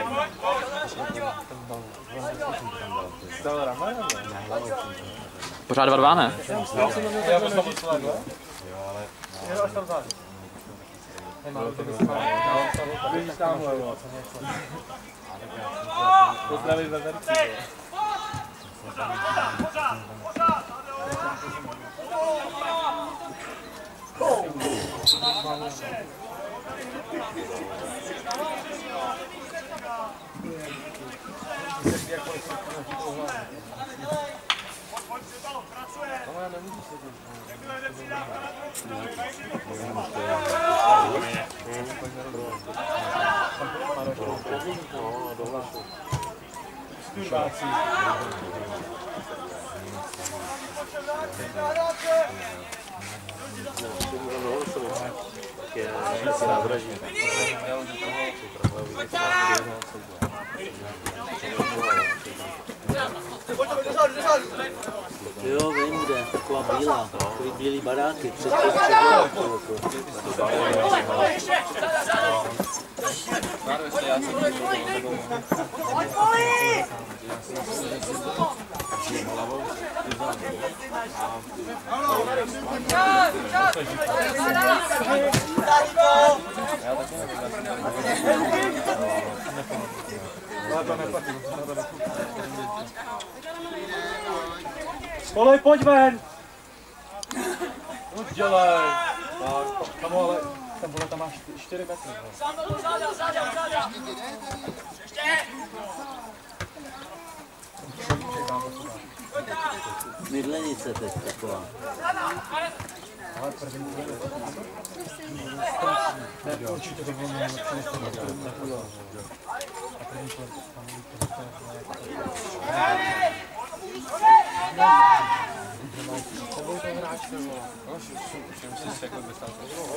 že Pořád dva dva, ne? já jsem tam sledl. Jo, ale... Je až tam září. Nemám to vidíš tamhle, jo. Pozdravit ve verci, jo. Jo, vím kde, taková bílá, takový bílý baráky, před Polej, pojď ven! Už dělej! Tak, tam ale, tam vole, tam máš čtyři metry. Mydlenice teď taková. Ale první určitě to bylo mělo a první Sebou to hráč nebo? No, všem si se jako dostal.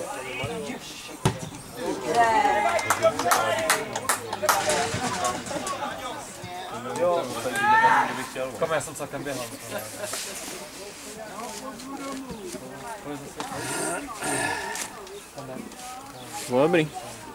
Jo, kam já jsem celkem běhal. Bylo dobrý.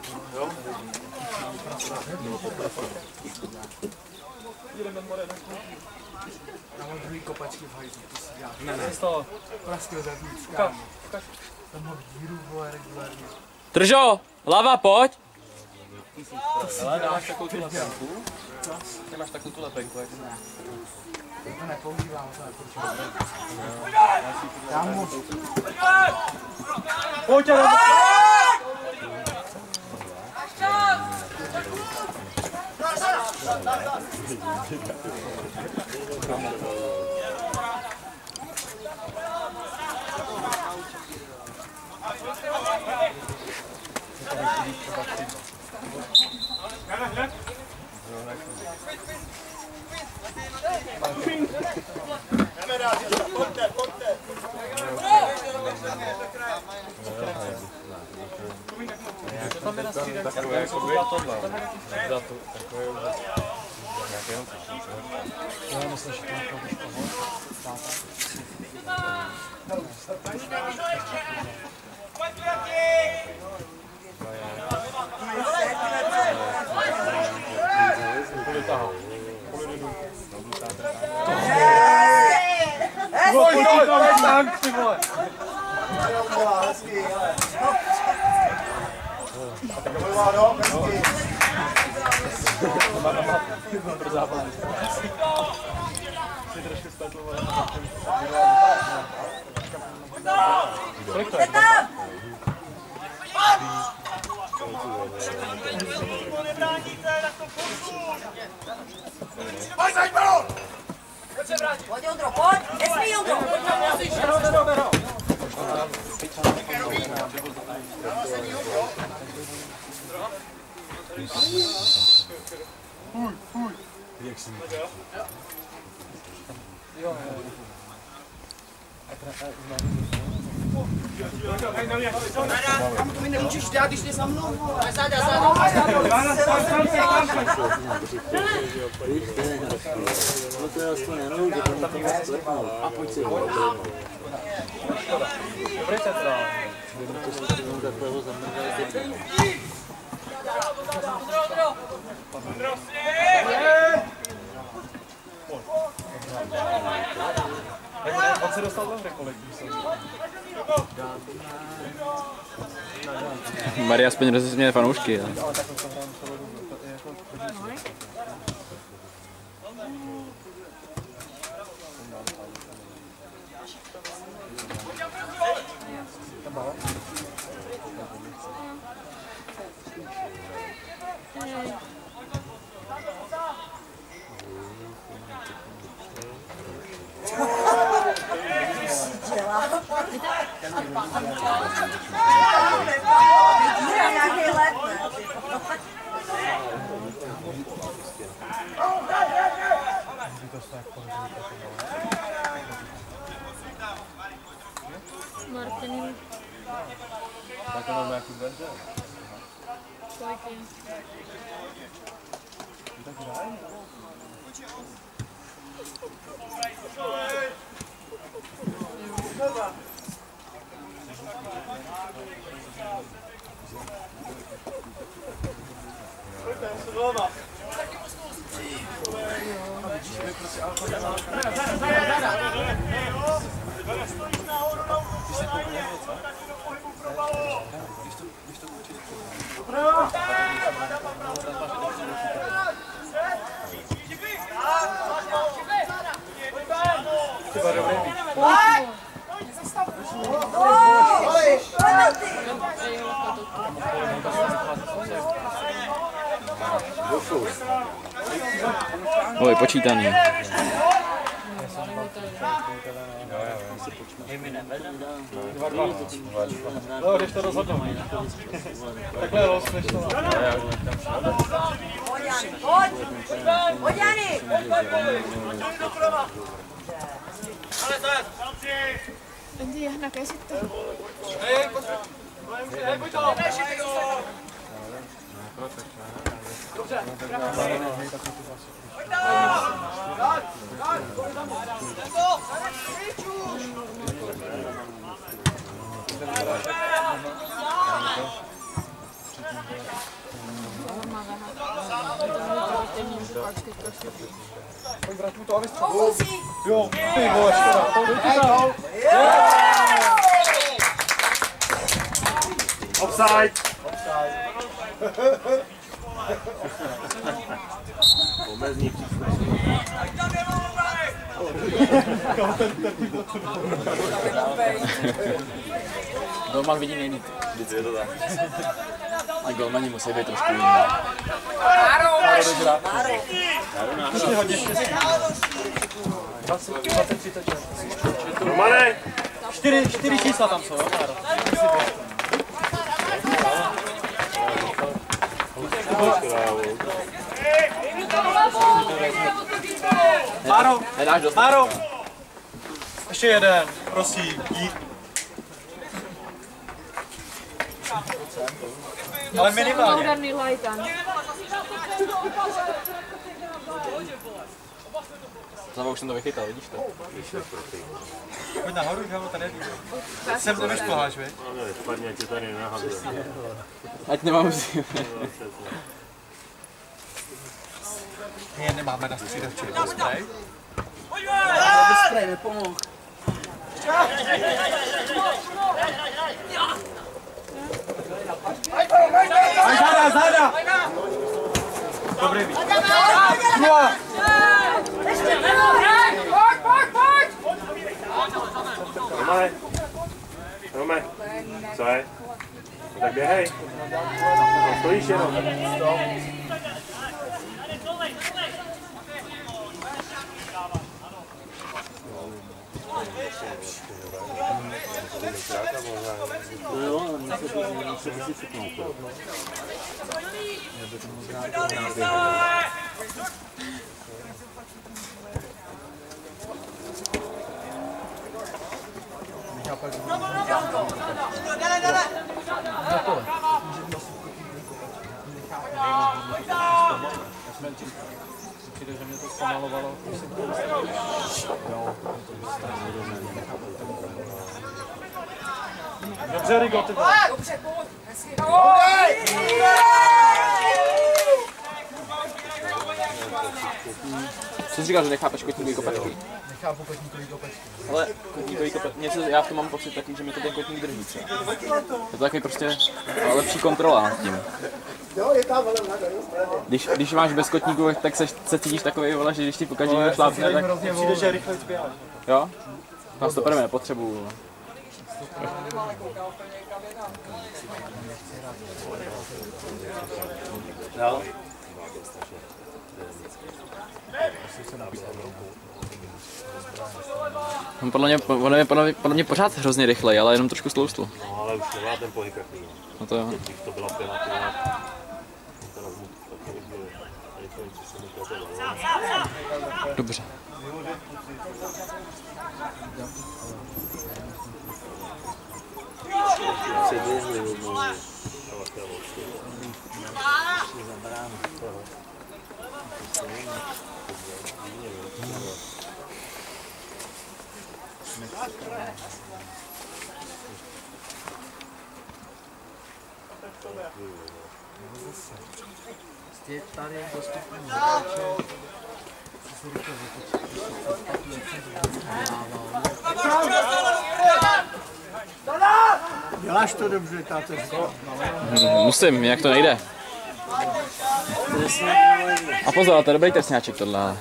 Já mám druhý kopačky v hajzu, to si dělá. Ne, ne. Z toho. Praskil zevnitř. Ukaž, ukaž. Tam mám díru, vole, regulárně. Tržo, hlava, pojď! Ale nemáš takovou tu lepenku? Nemáš takovou tu lepenku, jak ne? To nepoužívám, to nepoužívám. Já mu... Pojď, ale... Pojďte, pojďte. Tam je na střídek, takové jako by za tohle. Za to, takové už nějaké jenom slyšíš, ne? Já myslím, že to jako bych toho. Pojď, Prati! Pojď, pojď, pojď, tank, ty vole! Hezký, hele. Miláno, hezký. Pro zápas. Si trošku zpětlo, kolik to je? Pojď, zaď, balon! Pojď, Ondro, pojď! Nesmí, Ondro! Bero, bero, bero! Fuj, fuj. Jak jsem to? Jo, jo. Kam to mi nemůžeš dát, když jsi za mnou, vole? Záda, záda! No to je aspoň jenom, že to můžeme sklepnout. A pojď si ho. Dobrý centrál. Budeme to sklepnout takového zamrzat. On se dostal do hry, kolik Maria aspoň rozesměje fanoušky. Ale. ale tak to hrám celou dobu. To je jako první. Nějaký let, ne? Martin. Tak to mám nějaký verze. Kolik je? Tak hraj. Oj, počítaný. No, když to rozhodnou. Takhle roz, než to. Pojď, Jany, pojď! Pojď, Jany! Ale zase, En tiedä, näkee sitten. Hei, hei, pojď to! Dobře, pojď dál! Dát, dát, pojď tam! Tempo! Pojď, vrať mu to a vystřel. Jo, ty vole, škoda. Pojď to. Offside! Omezník příslušný. Golman vidí nejlíp. Vždycky je to tak. A golmani musí být trošku jiný. Ještě hodně štěstí. dvacet tři teček. Romane! Čtyři, čtyři čísla tam jsou, jo? Máro, Máro! Ještě jeden, prosím, dík. Ale minimálně. Moderný lajtan. Znamená, už jsem to vychytal, vidíš to? Pojď nahoru, že ho tady nevím. Sem to vyšplháš, vej? No ne, spadně, ať tě tady nehazuje. Ať nemám si. My je nemáme na střídači. Spray? Spray nepomohl. Pojď záda, záda! Dobrý víc. Dva! Romane! Rome! Co je? No tak běhej! No stojíš jenom. To jo, ale musí si cuknout. Přijde, že mě to zpomalovalo. Dobře, Rigo, ty vole. Dobře, pojď. Co jsi říkal, že nechápeš kotníkový kopačky? Nechápu kotníkový kopačky. Ale kotníkový kopačky, něco, já v tom mám pocit taky, že mi to ten kotník drží třeba. Je to takový prostě lepší kontrola nad tím. Když, když máš bez kotníků, tak se, se cítíš takový, vole, že když ti pokaždé někdo šlápne, tak... Přijde, že rychle zběháš. Jo? Nás to prvé nepotřebuju. Jo. On podle mě, podle mě, podle mě, podle mě pořád hrozně rychlej, ale jenom trošku sloustl. No ale už nemá ten pohyb jaký. No to jo. Dřív to byla penalta. Teraz mu takový byl. Tady to něco se mi klepalo. Dobře. Přeběhli jednou. Je tady dostupný hráče, co se rychle Děláš to dobře, táteřko. Musím, jinak to nejde. A pozor, to je dobrý trsňáček tohle.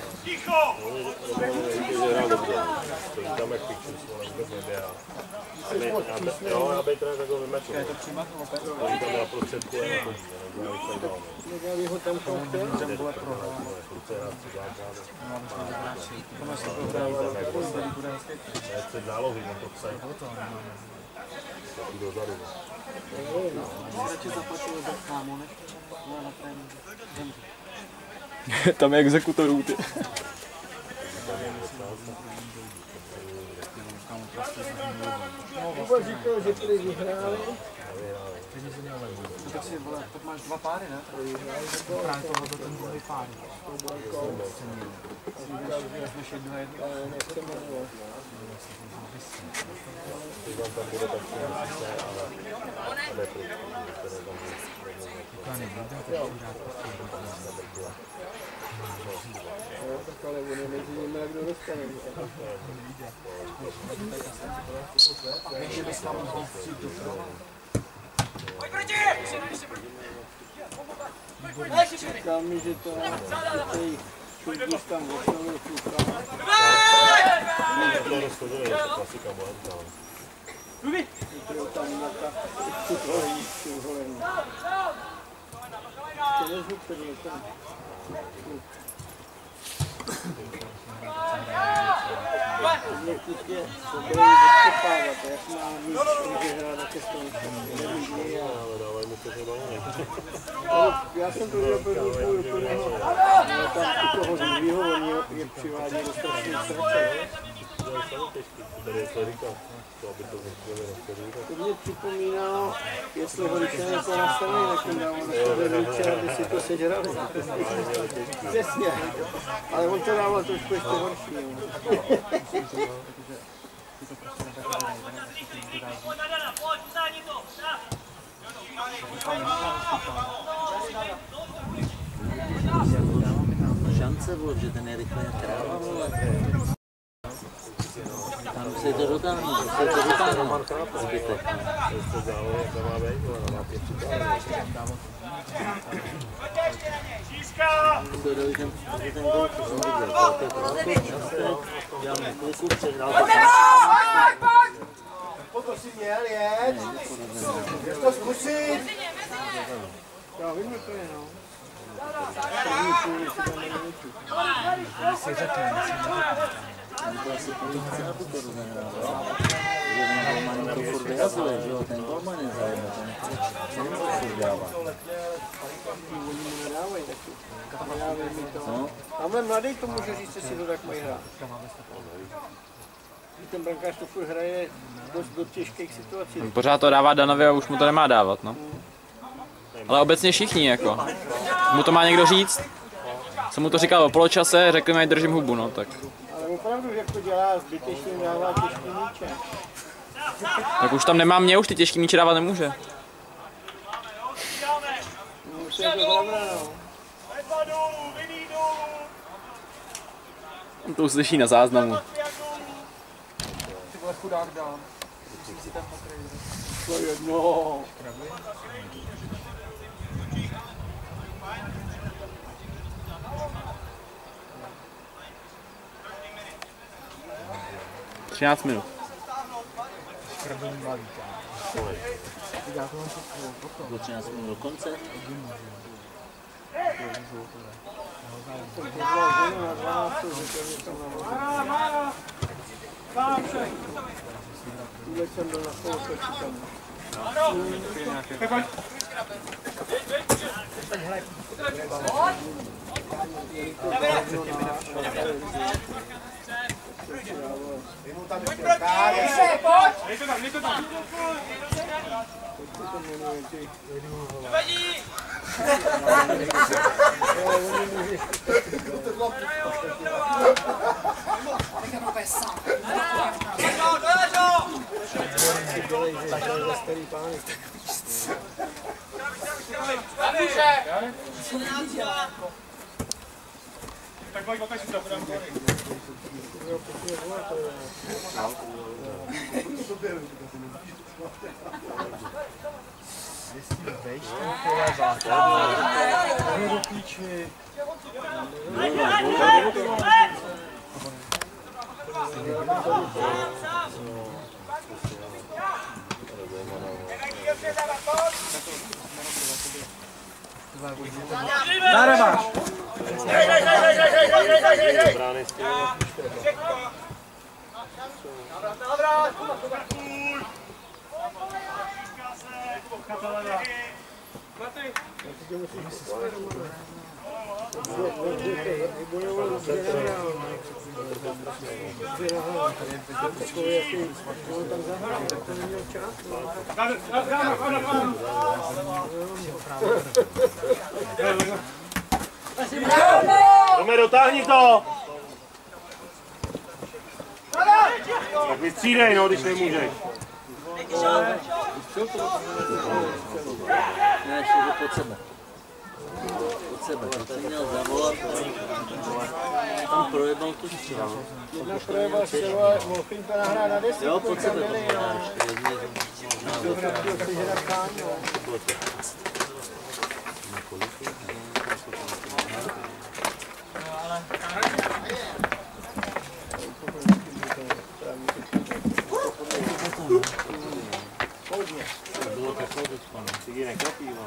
Jo, já bych to takhle vymečil. Je to přímá? To je tam na prostředku a na chodí. Nedělali ho tam chtěl? Tam bude prohrát. Kluce rád si základ. Tohle se to hrál, ale to bude hezky. To je před zálohy, na to psaj. Taky dozadu. radši zaplatili za kámo, než na tréninku. Tam je exekutorů, ty. Kuba říkal, že tady vyhráli. Tak si, vole, tak máš dva páry, ne? Právě tohle to ten druhý pár. Vezmeš jednu a jednu. Ale nechceme dvě. Tam bude tak přínosné, ale neprůstí. To nebude, to je rád prostě. No, tak ale oni mezi nimi, jak kdo dostane. Takže bys tam mohl přijít do toho. Pojď proti! Říkal mi, že to je šutník tam oslovil kluka. To rozchoduje, je to klasika momentálně. Kterou tam na ta holení, tu holení. To nezvuk tady je ten kluk. Mě kluk je dobrý odkopávat, jak má míč, může hrát na kestonce. Ale dávaj mu to balony. Já jsem to viděl první půl do plného, ale tam u toho druhýho oni je přivádí do strašných srdce. Tady je klerika, to aby to zničili na klerika. To mě připomínalo, jestli ho když něco nastavený, tak jim dával na sebe ruče, aby si to sežrali. Přesně, ale on to dával trošku ještě horší. Šance, vole, že ten je rychle jak kráva, vole. Tam se to dotáhne, se to dotáhne. Zbytek. To zálo, jak to má být, ale má pět přitáhnout. To je ten, ten gol, co jsem viděl. Já mám kliku, přehrál. Po to si měl jet. Jdeš to zkusit. Já vím, to je, no. První půl, jestli tam nevětší. Si řekne, si neřekne. To asi police, aby to rozehrával. Že ten golman to furt vyhazuje, že jo, ten golman je zajedno, ten to furt dává. Oni mu nedávají taky. Já vím, to. Tamhle mladý to může říct, jestli to tak mají hrát. Ten brankář to furt hraje dost do těžkých situací. Pořád to dává Danovi a už mu to nemá dávat, no. Ale obecně všichni, jako. Mu to má někdo říct? Jsem mu to říkal o poločase, řekl mi, ať držím hubu, no tak. Ale opravdu, jak to dělá, zbytečně dává těžký míče. Tak už tam nemá mě, už ty těžký míče dávat nemůže. Už je to dobré, no. On to uslyší na záznamu. Ty vole chudák dám. To je jedno. třináct minut. Do třináct minut do konce. Tuhle jsem byl na polotoči tam. Tak pojď, pojď si to, budeme hory. Jestli vejš ten poleva, jdu do píči. Na revanš! Brány s tím. on tam zahrál, tak to neměl čas. Tome, dotáhni to! Tak vystřídej, no, když nemůžeš. Ne, ještě jde pod sebe. Pod sebe, to jsem měl zavolat. Tam projebal tu střelu. Jedna projebal střelu a Wolfing to nahrál na desítku. Jo, pod sebe to nahrál. To chtěl sežrat sám, jo. Bylo takové teďka. Ty nekropí, no.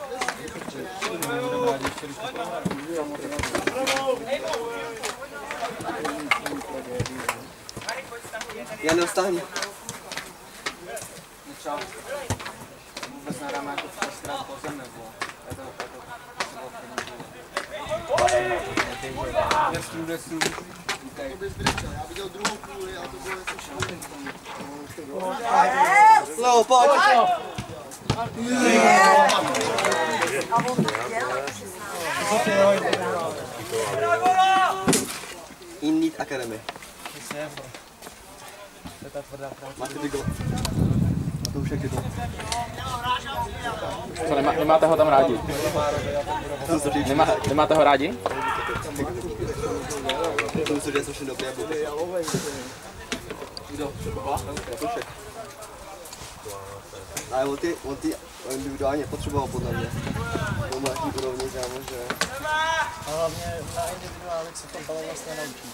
Jan, dostáhni. Třeba vůbec nadáme jako v strát po zem, nebo je to jako desu, desu. Já viděl druhou půli a to bylo něco šíleného. Leo, pojď! Indeed Academy. Máte ty gol. To už jak je to. Co, nemá, nemáte ho tam rádi? Nemá, nemáte ho rádi? To musím říct, že dobrý a blbý. Kdo? Tušek. Ale on ty, on ty individuálně potřeboval podle mě. To má jaký úrovni, zámo, že... A hlavně na individuálně se to bylo vlastně naučí.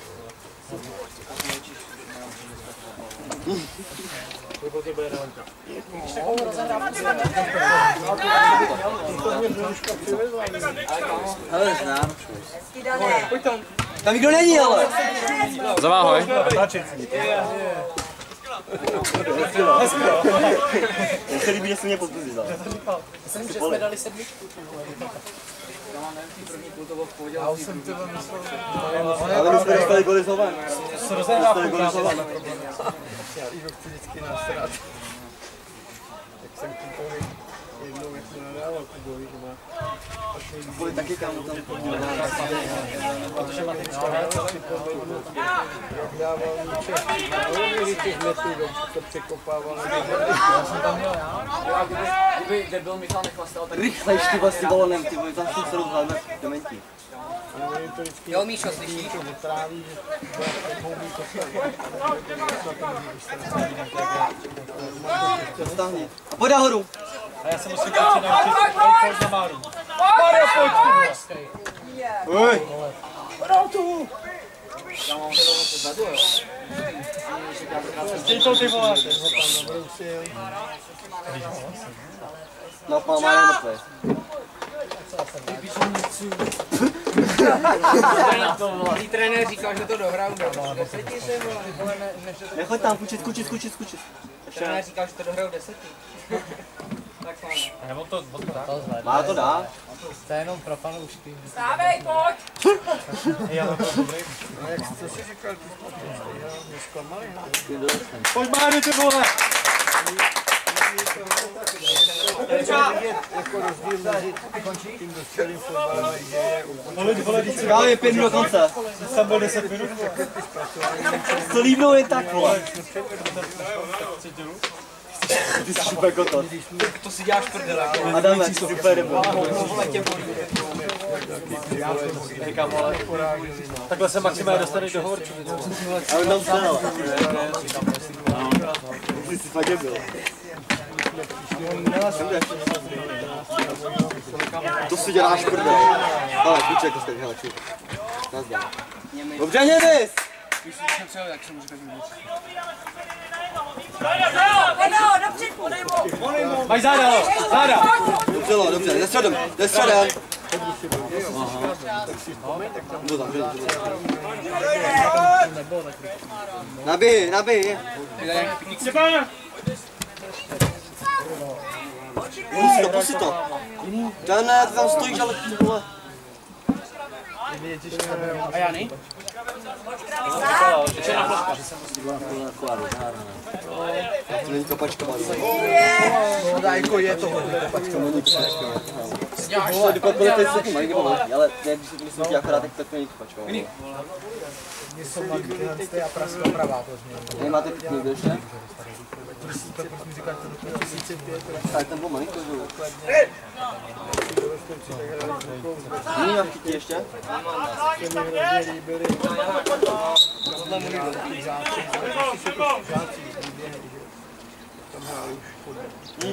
To po tebe je relanta. Ale znám. Tam nikdo není, ale! Zaváhoj. Mně se líbí, že jsi mě podpořil. Myslím, že jsme dali sedmičku. Já už jsem tebe myslel. Ale my jsme dostali goly z Hoven. S rozehrávkou goly z Hoven. Já Ivo chci vždycky nasrat. Tak jsem kupovali jednou, jak jsem nadával tu goly, že má... Byli taky kámo tam podívat. Protože má ty Jak dával míče. A on mi těch metrů dobře to překopával. Já jsem tam měl já. Kdyby debil Michal nechlastal, tak... Rychlejš ty vlastně balonem, ty vole, zase se rozhledne dementí. Jo, Míšo, slyšíš? To vypráví, že mohou mít to Dostáhni. A pojď nahoru. A já se musím určitě naučit pojď na Máru. Mario, pojď! Oj. Já mám to pozadu, jo. Stej to, ty vole. No, pán má jen doplej. Tý trenér říkal, že to dohraju. Nechoď tam, kučit, kučit, kučit, kučit. Trenér říkal, že to dohraju desetý. Tak fajn. Nebo to, to dá. Má to dá. To je jenom pro fanoušky. Stávej, pojď! Co jsi říkal, ty jsme zklamali? Pojď Máry, ty vole! Jako rozdíl mezi tím dospělým fotbalem, že je úplně... Právě pět minut do konce. Jsem byl deset minut. To líbnou jen tak, vole. Ty jsi super kotot. To si děláš prdele. Adame, ty jsi super rybu. Takhle se maximálně dostaneš do Horčů. Ale tam stál. Ty jsi fakt byl. To si děláš prdel. Ale kluček, to jste hele, čuj. Nazdar. Dobře, Hnědys! Když jsem přijel, jak jsem říkal, že Pojď, dopřed, podej mu! Mají záda, záda! Dobře, lo, dobře, ze středem, ze středem. Jdu tam, jdu tam. Nabij, nabij. Pusí to, pusí to. Ne, ne, ty tam stojíš, ale ty vole. A Jany? To není kopačka, malý. No, jako je to hodně kopačka. To není kopačka. Vole, dopadlo teď se tím mají nebo velký, ale jak když se myslím tě akorát, tak tak to není kopačka. Mně jsou malý tyhle a praska pravá to změní. Nemáte teď někdo ještě? Proč mi říkáte do dva tisíce pět? Ale ten byl malinko, že? Není vám chytí ještě? To mi hrozně líbily. Tohle můj velký žáci. Když se to žáci vyběhli, že tam hráli už fotbal.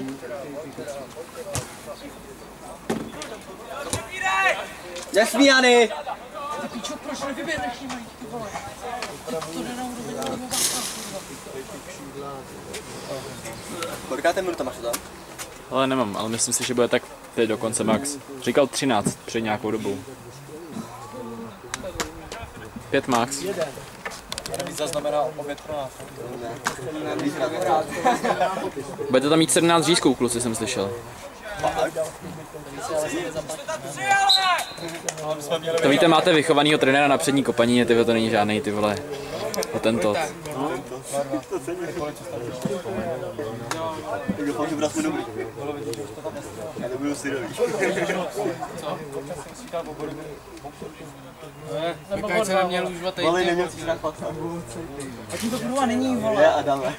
Nesmí, Jany! Ty pičo, proč nevyběhneš jim, ty vole? To nedám do Kolikáte minuta máš tam? Ale nemám, ale myslím si, že bude tak teď do konce max. Říkal třináct před nějakou dobou. Pět max. Navíc zaznamená oběd pro nás. Budete tam mít sedmnáct řízků, kluci, jsem slyšel. To víte, máte vychovanýho trenéra na přední kopaní, ty to není žádnej, ty vole, hotentot. Tak doufám, že bude dobrý. Já nebudu syrový. Vykaď se na mě už dva týdny. Vole, neměl si žrát patřát. A tím to průva není, vole. Je, Adame.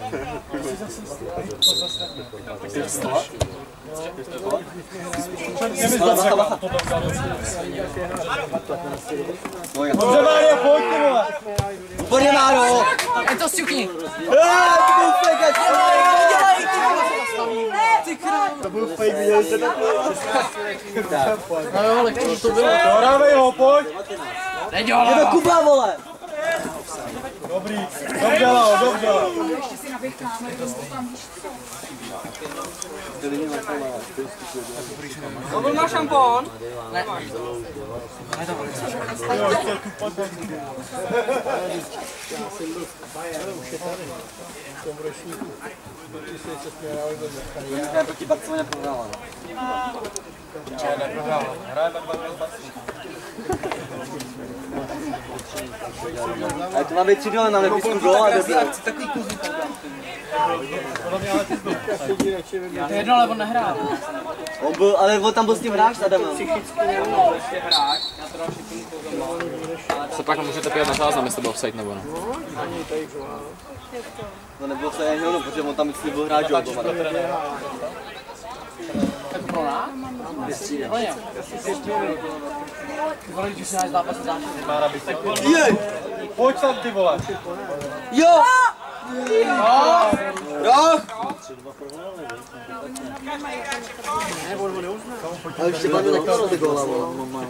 Chceš stovat? Bacha, bacha. Dobře, Mário, pojď, ty vole. Výborně, Máro. Je to sťukni. To byl fake, viděli jste takhle? No jo, ale to, to bylo. Dohrávej ho, pojď! Nedělá! Je to Kuba, vole! Dobrý, dobře, Lao, dobře. Ještě si naběh kameru, tam víš co. To byl náš šampon? Ne. Já jsem byl v Bayern, už je tady. V tom ročníku. Ty se se směrali do Zachary. Já proti Barceloně prohrála. Če, neprohrál. Hrajeme dva bez Barcelony. Ale to má být tři dole na nepisku gól a debil. Takový kuzy tam dám. Sedí radši ve mě. To je jedno, ale on nehrál. On byl, ale on tam byl s tím hráč s Adamem. Prostě hráč, já to dám všechny pozornost. Se pak můžete pět na záznam, jestli to byl offside nebo ne. Ani tady volá. To nebylo se jen no, protože on tam myslí byl hráč jo, doma. Tak pro nás? Hlavně. Vole, když si náš zápas zápas. Jej! Pojď tam, ty vole. Jo! Jo! Ale ještě vám taky dalo ty góla, vole.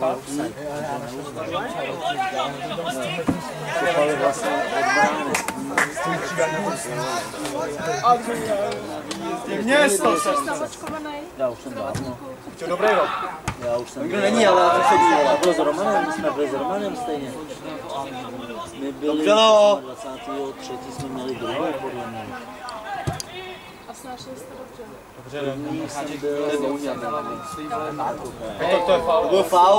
Město se. Já už jsem dávno. Co dobrý rok. Já už jsem Nikdo není, ale já to sedí, Já vole. byl s Romanem, my jsme byli s Romanem stejně. My byli Dobře, no. dvacátého třetího jsme měli druhou, podle mě. A snášeli jste dobře. První jsem byl... To byl faul.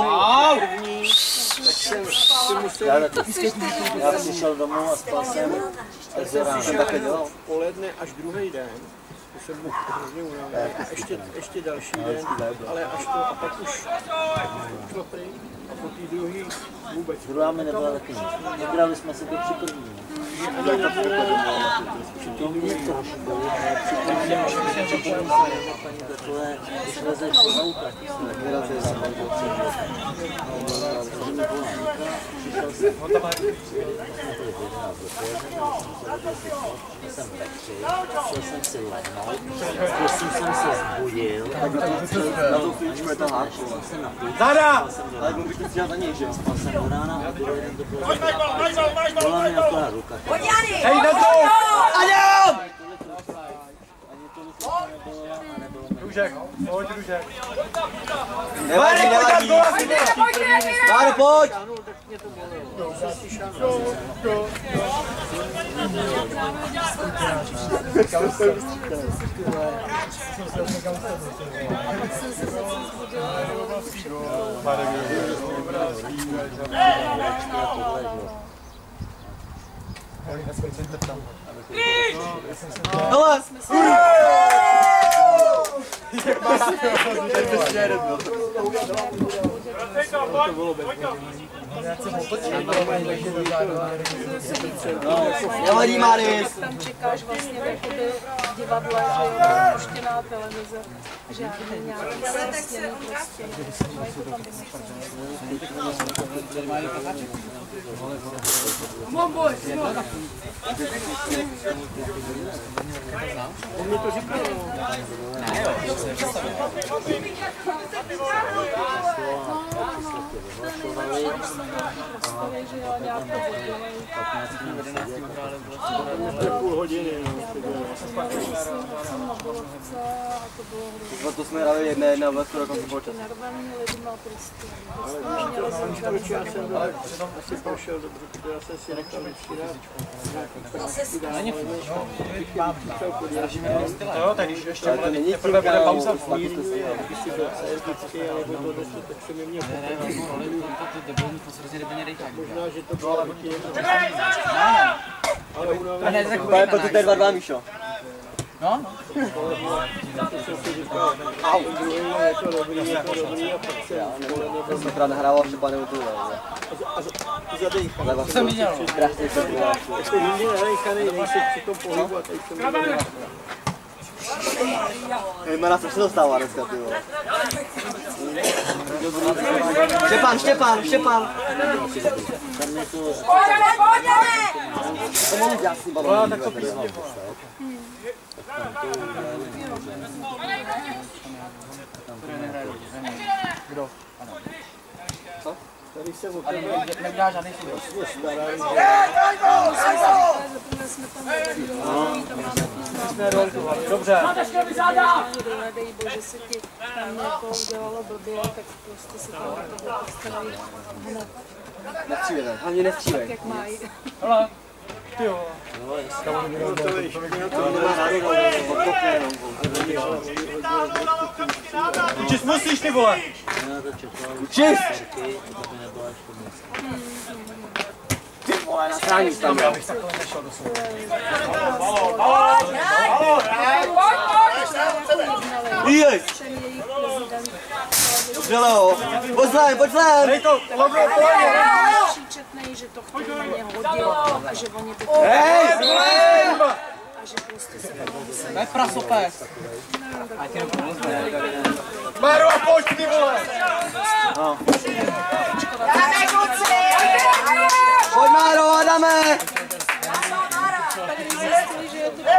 Já, já přišel domů a spal jsem až do rána. Takhle dělal. Poledne až druhý den. To jsem byl hrozně unavený. A ještě, ještě další den, ale až to, a pak už šlo pryč. A po té druhý vůbec. Druhá mi nebyla taky nic. Vybrali jsme si to při první. Při tom mě trošku, ale při tom mě paní takové, když vezeš z auta, vyrazil jsem tam do tři dny. Takže mi byla hnedka, přišel jsem, jsem ve tři, šel jsem si lehnout, prosím jsem se zbudil, Na tu chvíličku je to háč. šel jsem na pít, Zada! Ale můžu to dělat za něj, že jo? spal jsem do rána a bylo jeden to bylo byla mi akorát ruka. Hej, na to! Adam! Ani to nebylo a nebylo mi. Růžek, pojď Růžek. Nevadí, nevadí. Máro, pojď! Hele! Nevadí, Maris! Tam čekáš vlastně jakoby v divadle, že je puštěná televize, žádný nějaký stěný prostě. On mi to říkal. Ne, jo, jsem Půl hodiny. To jsme hráli jedna jedna v skoro konci počas. Já jsem asi prošel dobře, protože já jsem si nechal vystřídat. To jo, tak když ještě teprve bude pauza. Když si byl vždycky, ale to došlo, tak jsem je měl možná, že to bylo taky ale u nás... Ale proto to je dva dva, Míšo. No, no. Au. Je to dobrý, je to dobrý a pak se... Já jsem právě nahrával třeba nebo tu. A zadejchaný. To jsem viděl. Krásně se bylo. Jako jindy nadejchaný, nejsi při tom pohybu a tady jsem viděl. Jmena, co se dostává dneska, ty vole. Štěpán, Štěpán, Štěpán. Pojďme, pojďme! To mohl být jasný balón. Tak to písně. Kdo? Co? Tady se o Ale nedělá žádný chyb. Dobře. Dej bože, se ti tam jako udělalo blbě, tak prostě se tam postarají hned. Nestřílej, hlavně nestřílej. Tak jak mají. Hele, ty jo. Učis musíš, ty vole. Učis! Ty vole, na strání tam. Já bych takhle nešel do soudu. Jej! Dobře, Leo. Pojď zlem, pojď zlem! Dej to, lobro, Četnej, že to chtějí mě hodit a že oni to Hej! a že prostě se tam musí. to je prasopes. Maro, pojď, ty vole! Dáme kluci! Pojď, Máro, Adame! Pak když zjistili, že je to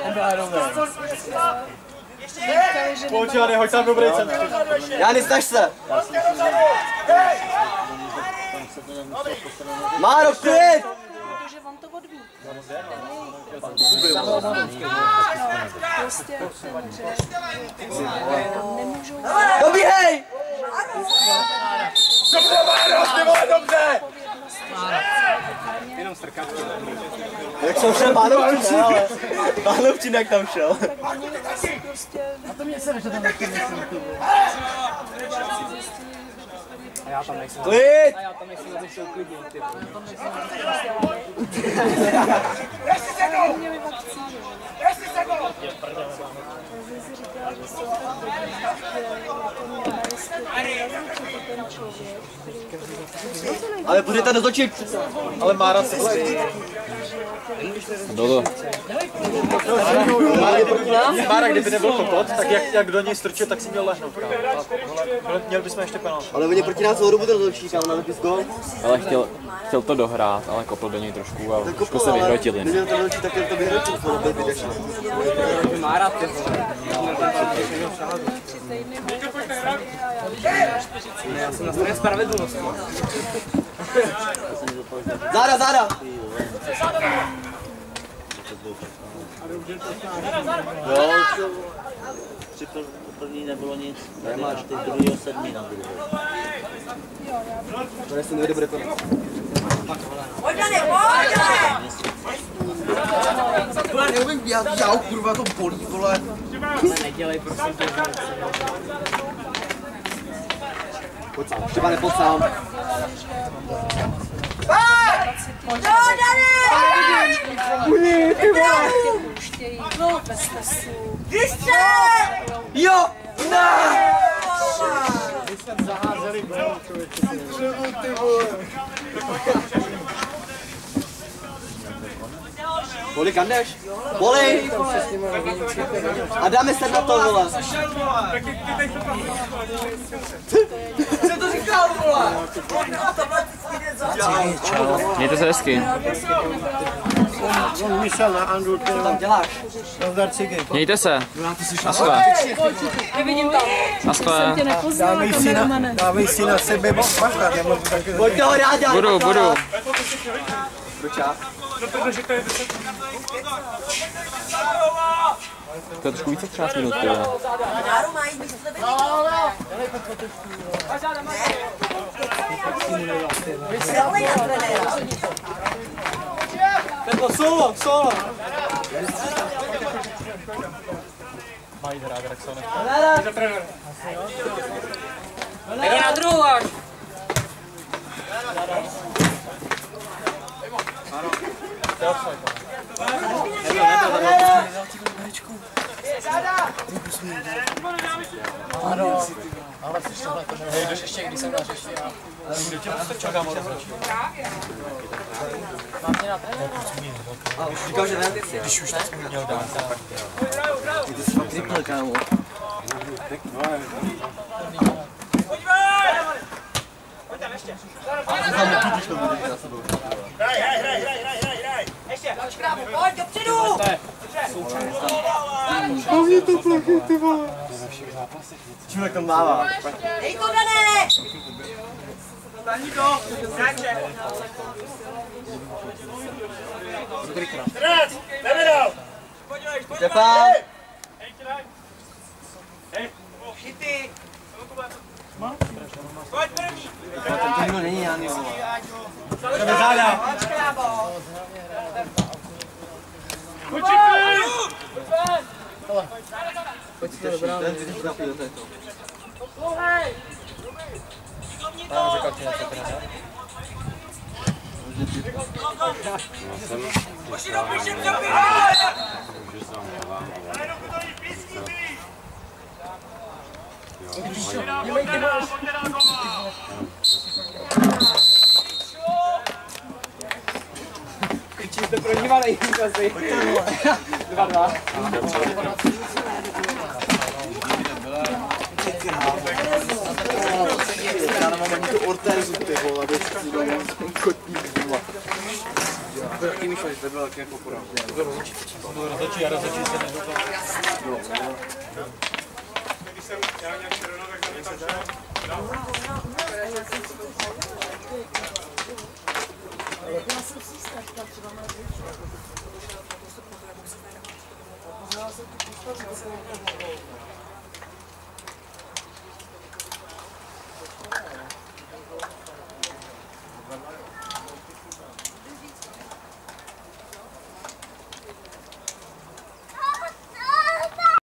říkali, že Pojď, Jany, hoď tam dobrý centr. Jany, snaž se! Máro, klid! protože on to odví. Prostě ten že nemůžou Dobíhej! Dobře, Máro, ty vole, dobře! Jak jsem šel Mánovčin, ale Mánovčin jak tam šel. prostě A to mě se než tam nechci myslím. A já tam nejsem. Klid! A já tam nejsem, abych se uklidnil, ty vole. měli vakcíny. Takže si říkala, že jsou tam dobrý, že to měla jestli ten člověk, který Ale půjdete dotočit. Ale Mára se stojí. Dodo. Mára, kdyby nebyl kokot, tak jak, jak do něj strčil, tak si měl lehnout, kámo. Měli bychom ještě penaltu. Ale oni proti nás celou dobu to dotočí, kámo, na zapis gol. Ale chtěl, chtěl to dohrát, ale kopl do něj trošku a trošku se vyhrotili. Kdyby to dotočí, tak to vyhrotil, to byl vyděšný. Mára, ty vole. Já jsem na straně spravedlnosti. Záda, záda! Jo, při první nebylo nic, tady máš ty druhýho sedmý na druhou. To jestli nejde, bude konec. Pojďme, pojďme! Vole, neumím dělat žau, kurva, to bolí, vole. Nedělej, prosím tě. Pojď sám, třeba nepojď sám. Pojď! generaci ty. No, Dani! Uní, ty vole! Pouštějí bez testu. Jo! Ne! Zaházeli gol, člověče. Ty vole. Boli, kam jdeš? Boli! A dáme se na to, vole. Co to říkal, vole? Mějte se hezky. On myslel na Andu, ty tam děláš. Nazdar cigy. Mějte se. Naschle. Nevidím tam. Naschle. Dávej si na, dávej si na sebe bacha. Pojďte ho rád dělat. Budu, budu. Proč já? To je trošku více třináct minut, tyhle. Pepo, solo, solo. Mají hrát, jak se nechá. Jde na druhou až. Ano. Ale jsi tohle, to nevím. Jdeš ještě, když jsem dáš ještě já. Kdo tě prostě čekám rozhodčí? Mám mě na trénu. Říkal, že ne? Když už tak jsem měl dát. Ty jsi fakt rychle, kámo. Hraj, hraj, hraj, hraj, hraj, hraj. Ještě. Pojď dopředu. Hlavně to plachy, ty vole. Čím to mává? Dej to, Dané. Staní to. Hráče. Trác, jdeme dál. Štěpán. Chyty. Pojď první. To nikdo není, já nevím. Jdeme záda. Pojďte do brány. Ten ty zapít do této. Já říkal ti něco teda. Už jenom píšem, co vyhrál! Kričíte pro divanej, asi. Dva, dva. Já nemám ani tu ortézu, ty vole, aby si dal ten kotník, vole. Jaký myšleš, to bylo taky jako porám. To rozhodčí a rozhodčí se nedokal. Já jsem si